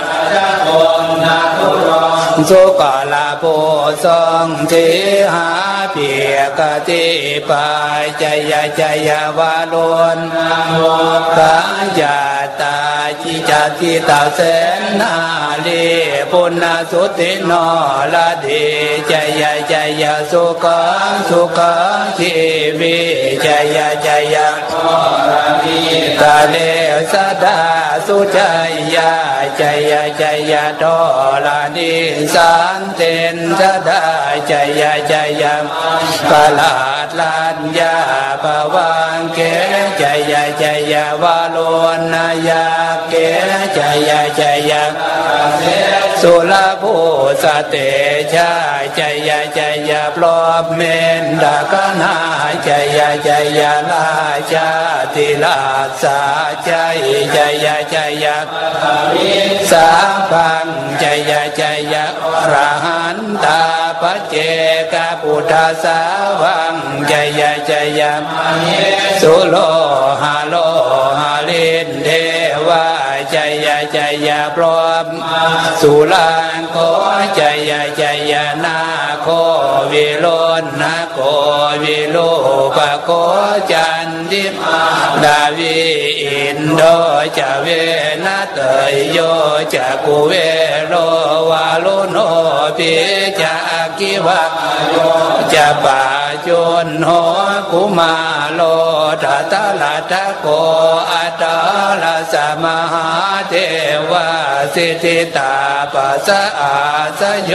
สุกาลาโพสงทิหาเปียกติปายจยะจยะวาลุนกาญาตาจิจติตาเสนาลีปุณสุติโนลาดีจยะจยะสุขังสุขังชีวิจยะจยะตาเลสดาสุจยะจยะจยะโตลานิสันเตนสดาจยะจยะปะลาดลานยาปะวังเกจยะจยะวาโลนายาเกจยะจยะสุลาภูสเตชาจยะจยะปลอบเมนดากนาจยะจยะลาชาติลาสาจจยะจยะสาพังจยะจยะอรหันตาปัจเจกพุทธสาวังจยะจยะสุโลหะโลหะลินเทวาจยะจยะพร้อมสุลังโกจยะจยะนาโควิโลนะโควิโลปะโคจันติมาดาวิอินโดจะเวนะเตยโยจะกุเวโลวาลุโนปิจะกิวะโยจะปาจุนโหกุมาโลทัตตะละทะโกอัตตะละสมหาเทวาสิทธิตาปัสสะอาสโย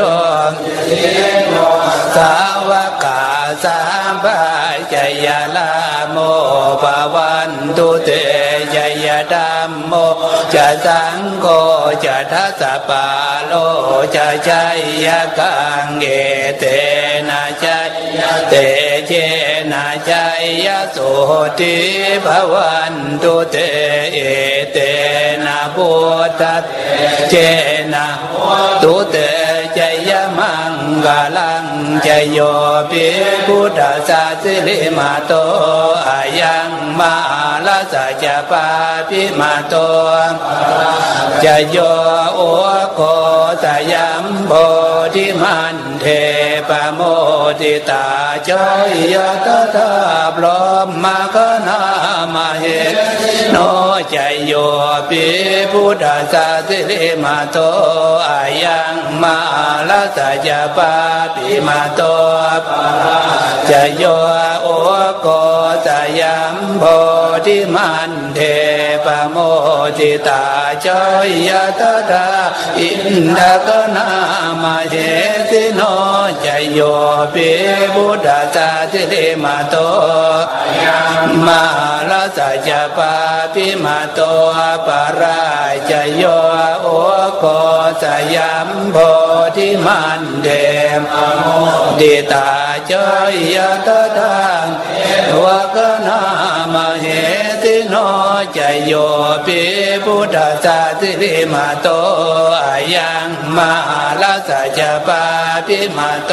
สาวกาสัมปะจยะลาโมภวันตุเตจยะธัมโมจะสังโฆจะทัสสะปาโลจะจยะกังเกเตนะจเตเจนะชัยยะโสติภวันตุเตเอเตนะพุทธะเจนะตุเตชัยมังกลังชัยโยปิพุทธศาสิลิมาโตอายังมาลาสัจปาปิมาโตชัยโยโอโกสยัมโพธิมันเทปโมติตาจอยตถาพรหมกนามาเหโนชัยโยปิพุทธศาสิลิมาโตอายังมาลาสัจปาปิมาโตชัยโยโอโกสยัมโพธิมันเทปโมติตาจอยตถาอินทกนามาเหติโนชัยโยปิพุทธศาสิลิมาโตมาลาสัจปาปิมาโตปราชัยโยโอโกสยัมโพธิมันเทปโมติตาจอยตถาวกนามาเหติโนชัยโยปิพุทธศาสิลิมาโตอายังมาลาสัจปาปิมาโต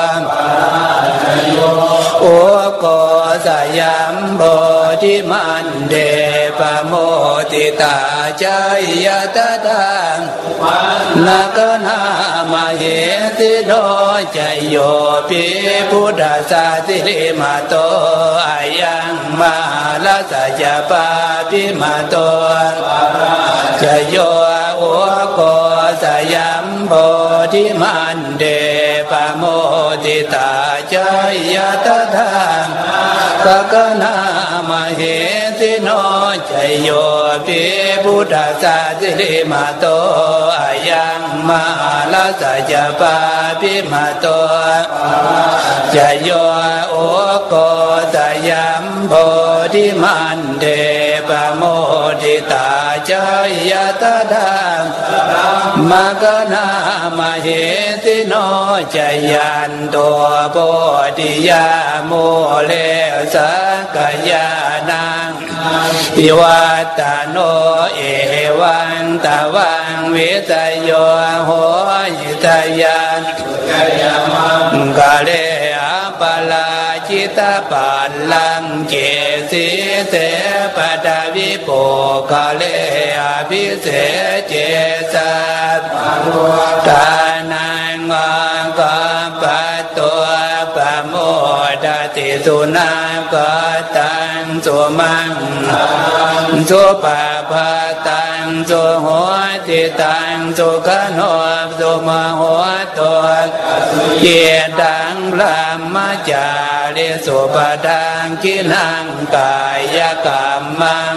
โอโกสยัมโพธิมันเดปโมติตาชัยตถานกนามาเหติโนชัยโยปิพุทธศาสิลิมาโตอายังมาลาสัจปาปิมาโตชัยโยโอโกสยัมโพธิมันเดปโมติตาชัยตถากกนามาเหติโนชัยโยปิพุทธศาสิลิมาโตอายังมาลาสัจปาปิมาโตชัยโยโอโกสยัมโพธิมันเดปโมติตาชัยตถามกนามาเหติโนชัยยันโตโพธิยาโมเลสักยานังปิวัตโนเอวังตวังวิทยโยโหยิตยันกาเลอปลาจิตปัลลังเกสิเตปดาวิโปกาเลอภิเสเจสัตตานังวังกัมปัตตัวปโมดติสุนังกัตังสุมังสุปะปะตังสุหัวติตังสุขโนสุมหัวตัวเยตังพระมจาริสุปดังกินังกายกรรมัง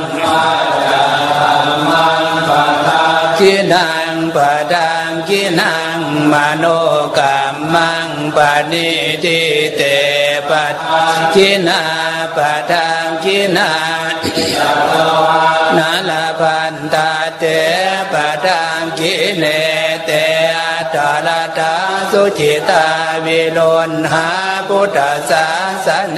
กินังปดังกินังมโนกรรมังปณิทิเตปัจกินาปดังกินานาลพันตาเตปดังกิเนเตตาลตาสุจิตาวิโลนหาพุทธศาสเน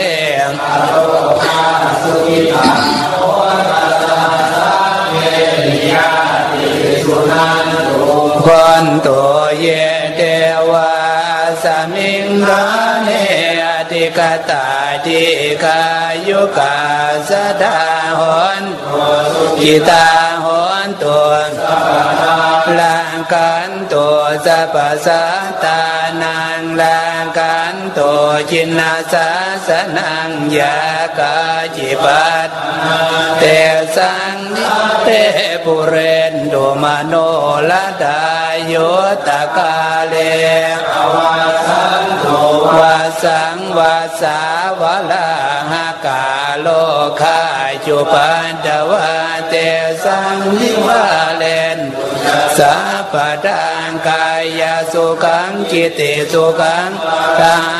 สุจิตาโอราสาเยาติสุนันโตคนโตเยเทวาสมิงราเนอติกตาติกายุกาสดาหอนกิตาหอนตัวลังกันตัวสัพพสัตตานังลังกันตัวจินนาสาสนังยากาจิปัตเตสังนิเตปุเรนตุมโนลดายโยตกาเลวาสังโตวาสังวาสาวลาหากาโลคาจุปันตวะเตสังนิวาเลนสัพพดังกายสุขังจิตติสุขังทาน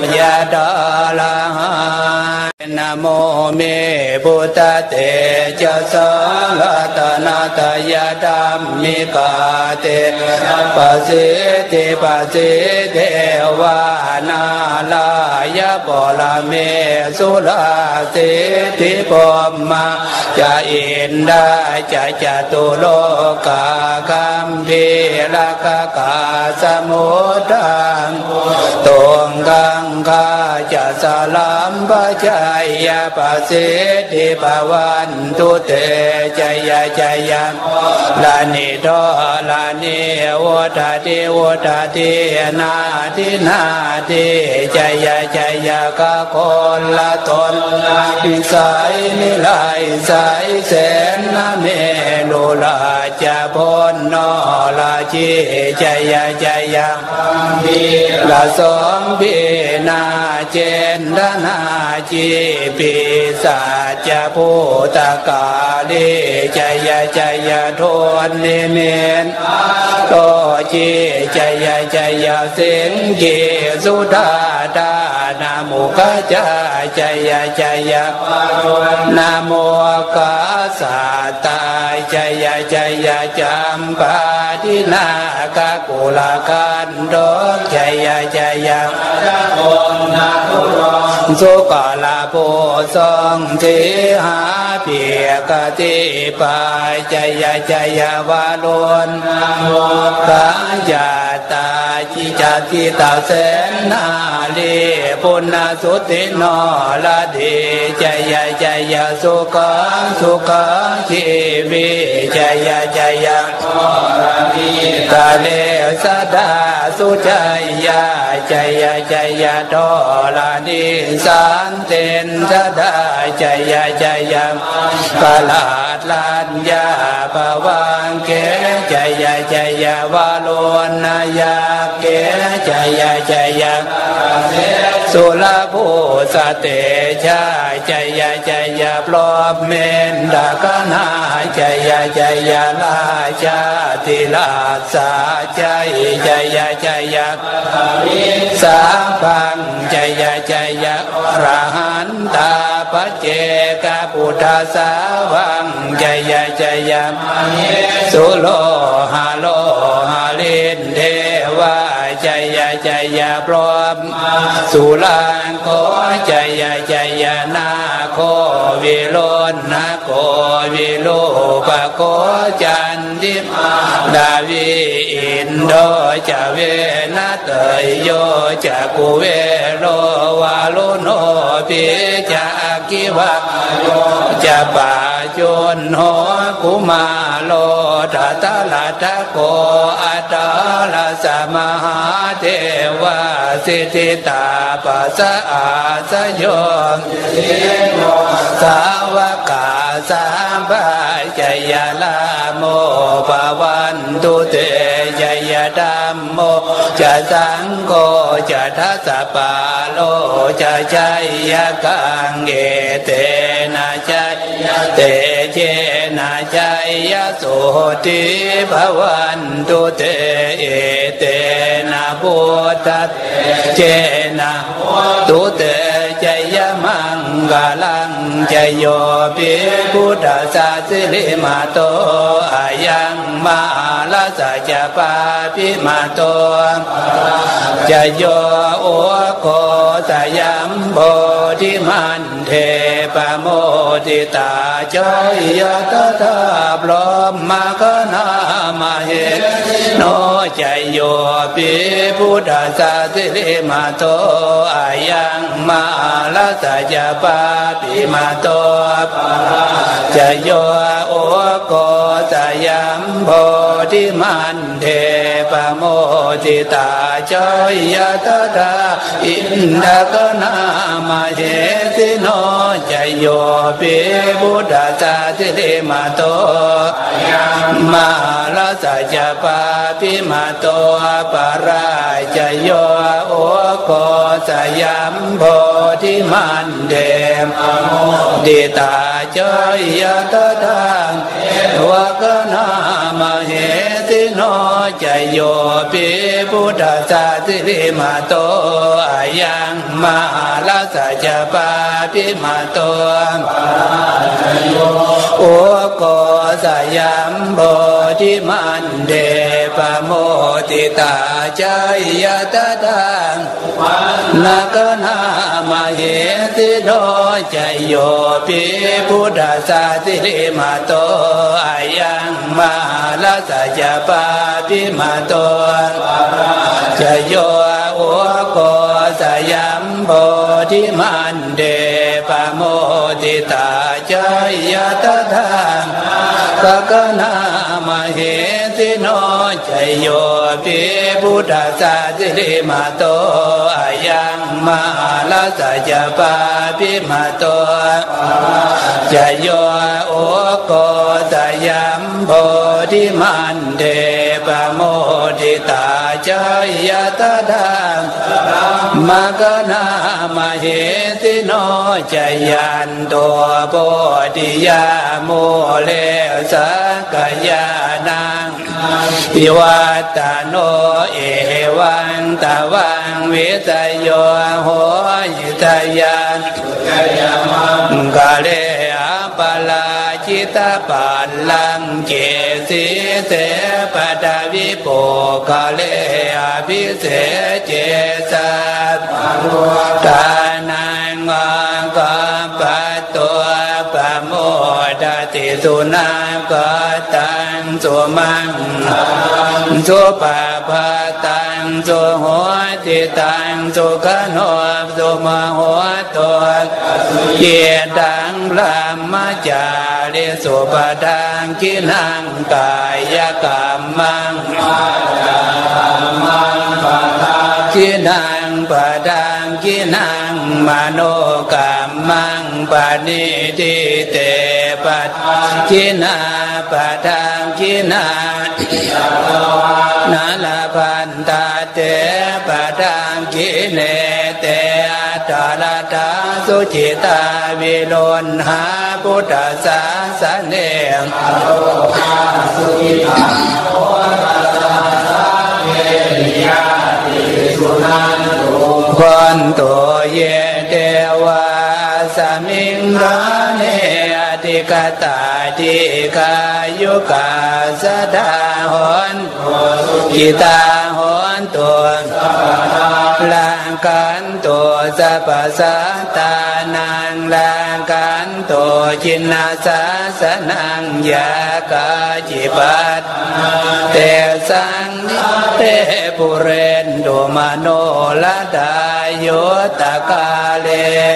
ยะตาลังนะโมเมพุทธเตจะสังฆตนาตยะธัมมิกาเตปัสสิติปัสสิเทวานาลายะปลาเมสุลาสิทิปมาจะอินดาจะจตุโลกาคัมพีรกกาสมุทังตงกังคาจะสลัมปะชัยยะปัสสิทิภวันตุเตชัยยะชัยยะลานิโตลานิวุฒาติวุฒาตินาทินาทิชัยยะชัยยะกะคนละตนพิสัยนิไลสายแสนนะเมลุลาจะพ้นนอลาจิชัยยะชัยยะละสมพินาเจนดนาจิปิสัจพุตกาลิชัยยะชัยยะทนนิเมนโตจิชัยยะชัยยะสิงกิสุดาดานามุขจาชัยยะชัยยะนะโมกัสสะตาชัยยะชัยยะจัมปาทินากะกุลกันโดชัยยะชัยยะสุกลาโภสังทิหาเปียกติปายชัยยะชัยยะวาลุนกัญจตาจิจติตาเสนาลีปุณณสุติโนลาดีชัยยะชัยยะสุขังสุขังชีวิชัยยะชัยยะกาเลสดาสุชัยยะชัยยะชัยยะโตลานิสันเตนสดาชัยยะชัยยะกาลาดลัญญาภวังเกชัยยะชัยยะวาโลนายาเกชัยยะชัยยะสุลาภูสเตชาชัยยะชัยยะปลอบเมนดากนาชัยยะชัยยะลาชาติลาสาชัยชัยยะชัยยะสาพังชัยยะชัยยะอรหันตาปัจเจกพุทธสาวังชัยยะชัยยะสุโลหะโลหะลินเทวาชัยยะชัยยะพร้อมสุลังโกชัยยะชัยยะนาโควิโลนะโกวิโลปะโกจันติดาวิอินโดจะเวนะเตยโยจะกุเวโลวาลุโนปิจะกิวะจะปาจุนโหกุมาโลทัตลาทะโกอัตตาลาสมหาเทวาสิทธิตาปัสสะอาสโยสาวกาสามบาชัยยะลาโมภวันตุเตชัยยะธัมโมจะสังโฆจะทัสสะปาโลจะชัยยะกังเอเตนะชัยเตเจนะชัยยะสุติภวันตุเตเอเตนะพุทธเจนะตุเตชัยยะมังกาลังชัยโยปิพุทธสาสิริมาโตอายังมาลาสัจปาปิมาโตชัยโยโอโกสยัมโพธิมันเทปโมทิตาจอยตถาพรหมกนามาเหโนชัยโยปิพุทธสาสิริมาโตอายังมาลาสัจปาปิมาโตชัยโยโอโกสยัมโพธิมันเทปโมทิตาจอยตถาอินทกนามาเหติโนชัยโยปิพุทธสาสิริมาโตมาลาสัจปาปิมาโตปาราชัยโยโอโกสยัมโพธิมันเดมดิตาจอยตถา วกนามาเหติโนจโยปิพุทธสาสิริมาโตอายังมาลาสัจปาปิมาโตโอโกสยามโบธิมันเดปโมติตาจายตตังนักนามาเหติโนจโยปิพุทธสาสิริมาโตอายังมาลาสัจปาปิมาโตจโยโอโกสยามโบธิมันเดปโมติตาจายตตังนักนามาเหติโนจโยปิพุทธสาสิริมาโตอายังมาลาสัจปาปิมาโตจโยโอโกสยามโพธิมันเดปโมทิตาจายตตังมกนามาเหติโนจยันตัวโพธิยาโมเลสักยานังปิวัตตโนเอวังตะวังวิตโยโหยิตยันกะเลปลาจิตาปัลลังเกสิเสปดาวิโปกะเลอภิเสเจสัตตานังวังกัปปะตัวปะโมดติสุนังกตังสุมังสุปะปะตังสุหัวติตังสุขโนสุมหัวตัวเจตังลามจาริสุปดังกินังกายกรรมังกินังปดังกินังมโนกรรมังปณิทิเตปัจกินาปดังกินานาลพันตาเตปดังกิเนเตตาลตาสุจิตาวิโลนหาพุทธศาสเนงสุจิตาโอตัสสะเยยะติสุนันตุคนตัวเยเทวาสมิงราเนอติกตาติกายุกาสดาหนกิตาหนตัวลังกันตัวสัพพสัตตานังลังกันตัวจินนาสาสนังยากาจิปัตเตสังนิเตปุเรนตุมโนลดายุตกาเล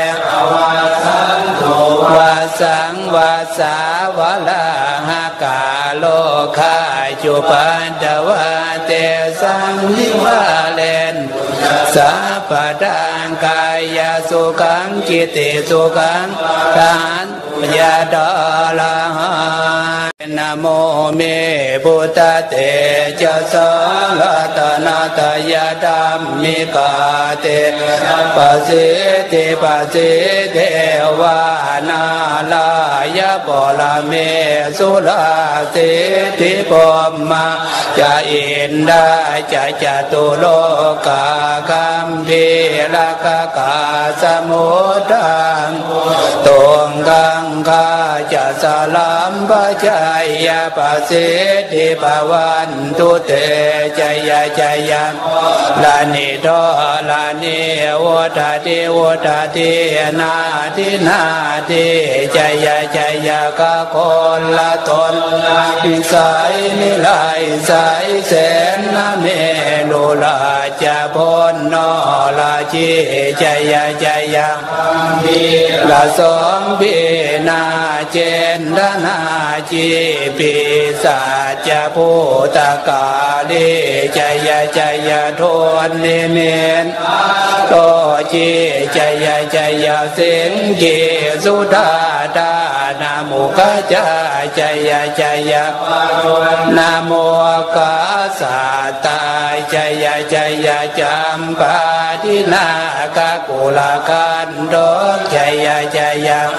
วาสังวาสาวลาหกาโลคาจุปันตวะเตสังนิวาเลนสัพพดังกายสุขังจิติสุขังทานยาดาลานะโมเมพุทธเตจะสังฆตนาตยาดัมมิกาเตปัสสิติปัสสิเทวานาลายะปลาเมสุราสิทิปมาจะอินดาจะจตุโลกาคัมภิรกกาสมุทธังตงกังคาจะสลัมปะจายาปัสสิทิภวันตุเตจยะจยะลานิโตลานิโวทาติโวทาตินาทินาทิจยะจยะกะคนละตนพิสัยนิไลสายแสนนาเมลุลาจะพ้นนอลาจิจยะจยะละสมปีนาเจนดนาจิปิสัจพุตกาลิจยะจยะโทนนิเมนโตจิจยะจยะสิงกิสุดาดานะโมกะจาจายะจายะนะโมกะสาตาจายะจายะจัมปาทินากะกุลกันโดจายะจายะ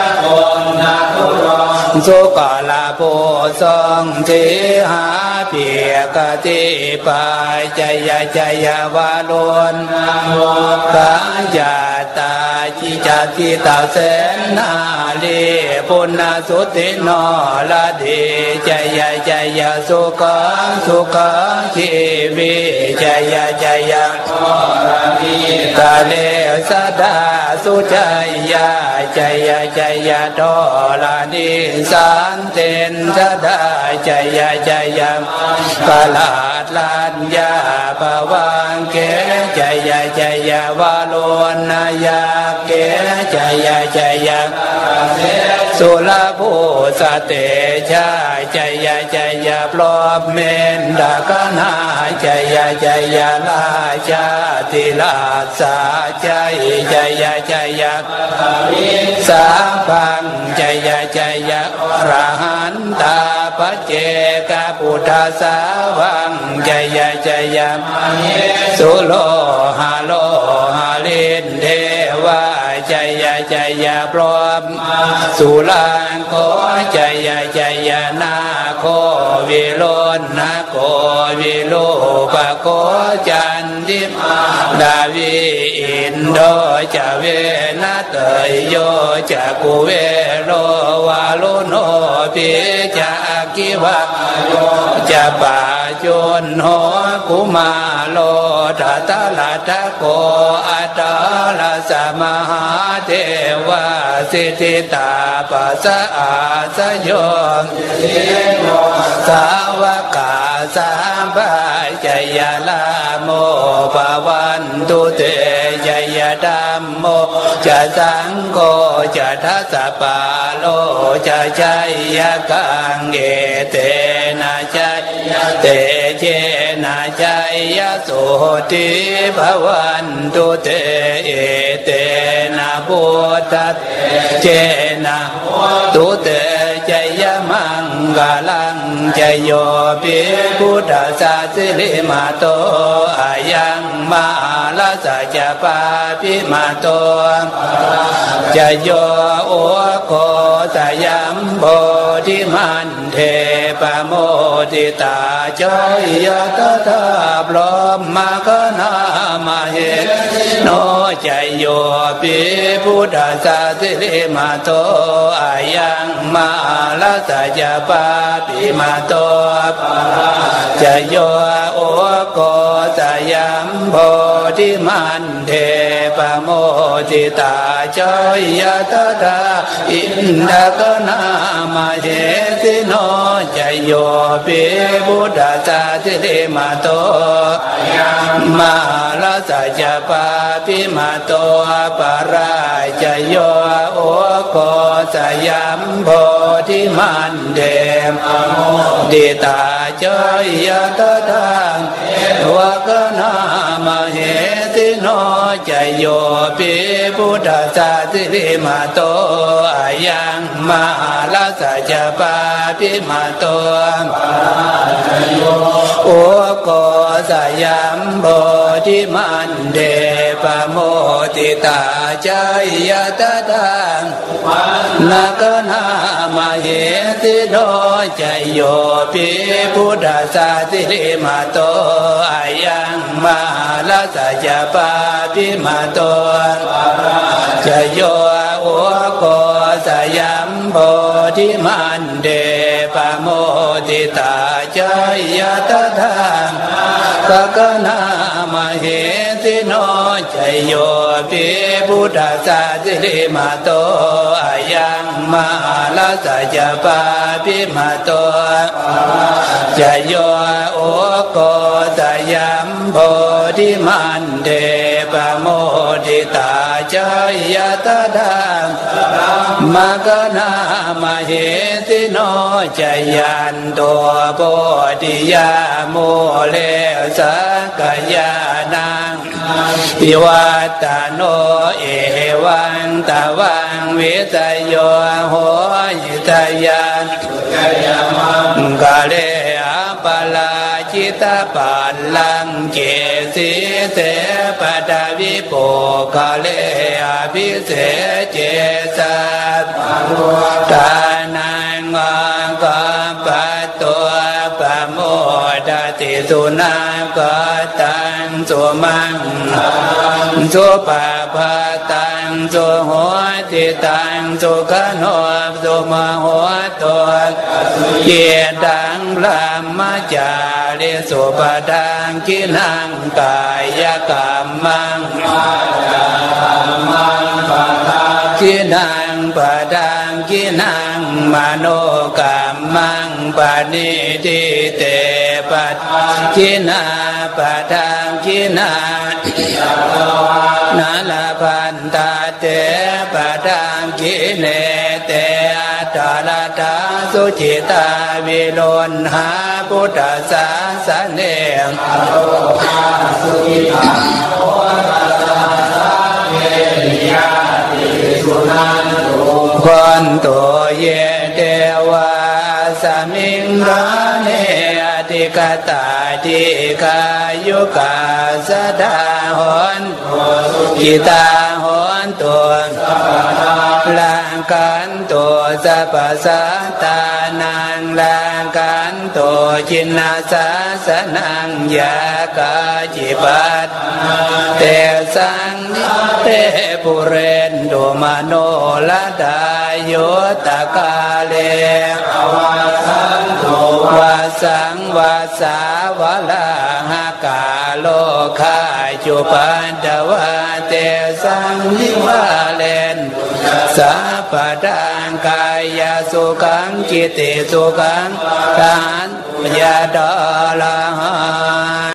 สุกาลาโพสงเทหาเปียกติปายจายะจายะวาโลนกะจาตาจิจติตาเสนาลีปุณสุติโนละเดจายะจายะสุขังสุขังชีวิจายะจายะตาเลสดาสุจายะจายะจายะโตลานิสันเตนสดาจายะจายะปะลาดลัญญาปะวังเกจายะจายะวาโลนายาเกจายะจายะสุลาภูสเตชาจายะจายะปลอบเมนดากนาจายะจายะลาชาติลาสาจายะจายะสาพังจายะจายะอรหันตาปัจเจกพุทธสาวังจายะจายะสุโลหะโลหะลินเทวาจายะจายะพร้อมสุลังโคจายะจายะนาโควิโลนะโควิโลปะโคจันทิมาดาวิอินโดจะเวนะเตยโยจะกุเวโลวาโลโนปิจะกิวะโยจะปาจุนโหกุมาโลทัตลาตะโกอัตตาลาสมหาเทวาสิทธิตาปัสสะอาสโยสาวกาสัมปะจายะลาโมภวันตุเตจายะธัมโมจะสังโฆจะทัสสะปาโลจะจายะกังเอเตนะจายะเตเจนะจายะโสติภวันตุเตเอเตนะพุทธะเจนะตุเตจายะมังกาลังจายโยปิพุทธสาสิลิมาโตอายังมาลาสัจปาปิมาโตจายโยโอโคสยัมโพธิมันเทปโมติตาจอยตถาพรหมกนามาเหโนจายโยปิพุทธสาสิลิมาโตอายังมาลาสัจปาปิมาโตจายโยโอโกสยัมโพธิมันเทปโมติตาจอยตถาอินทกนามาเหติโนจายโยปิพุทธสาสิลิมาโตมาลาสัจปาปิมาโตปาราจายโยโอโกสยัมโพธิมันเทปโมติตาจอยตถาวกนามาเหติโนจายโยปิพุทธสาสิลิมาโตอายังมาลาสัจปาปิมาโตโอโกสยัมโพธิมันเดปโมติตาจายตถานักนามาเหติโนจายโยปิพุทธสาสิลิมาโตอายังมาลาสัจปาปิมาโตจายโยโอโกสยัมโพธิมันเดปโมติตาจายตถากกนามาเหติโนจายโยปิพุทธสาสิลิมาโตอายังมาลาสัจปาปิมาโตจายโยโอโกสยัมโพธิมันเดปโมติตาจายตถามกนามาเหติโนจายันโตโพธิยาโมเลสกยานังปิวัตตโนเอวันตะวังวิตโยโหยิตยานกาเลอปลาจิตปัลลังเกสิเตปตวิโปกาเลอภิเสเจสัตตานังวังกัปปะตัวปะโมดติสุนักตังสุมังสุปะปะตังสุหัวติตังสุขโนสุมหัวตัวเจตังพระมจาริสุปดังกินังกายกรรมังกินังปดังกินังมโนกรรมังปณิทิเตปัจกินาปดังกินานาลพันตาเตปดังกิเนเตตาลตาสุจิตาวิโลนหาพุทธศาสเนสุจิตาโหราคนตัวเยเทวาสมิงราเนอติกตาติกายุกาสดาหอนกิตาหอนตัวลังกันตัวสัพพสัตตานังลังกันตัวจินนาสาสนังยากาจิปัตเตสังนิเตปุเรนตุมโนละดายโยตกาเลวาสังโตวาสังวาสาวลาหากาโลคาจุปันตวะเตสังนิวาเลนสัพพดังกายสุขังจิตติสุขังทานยาดาลา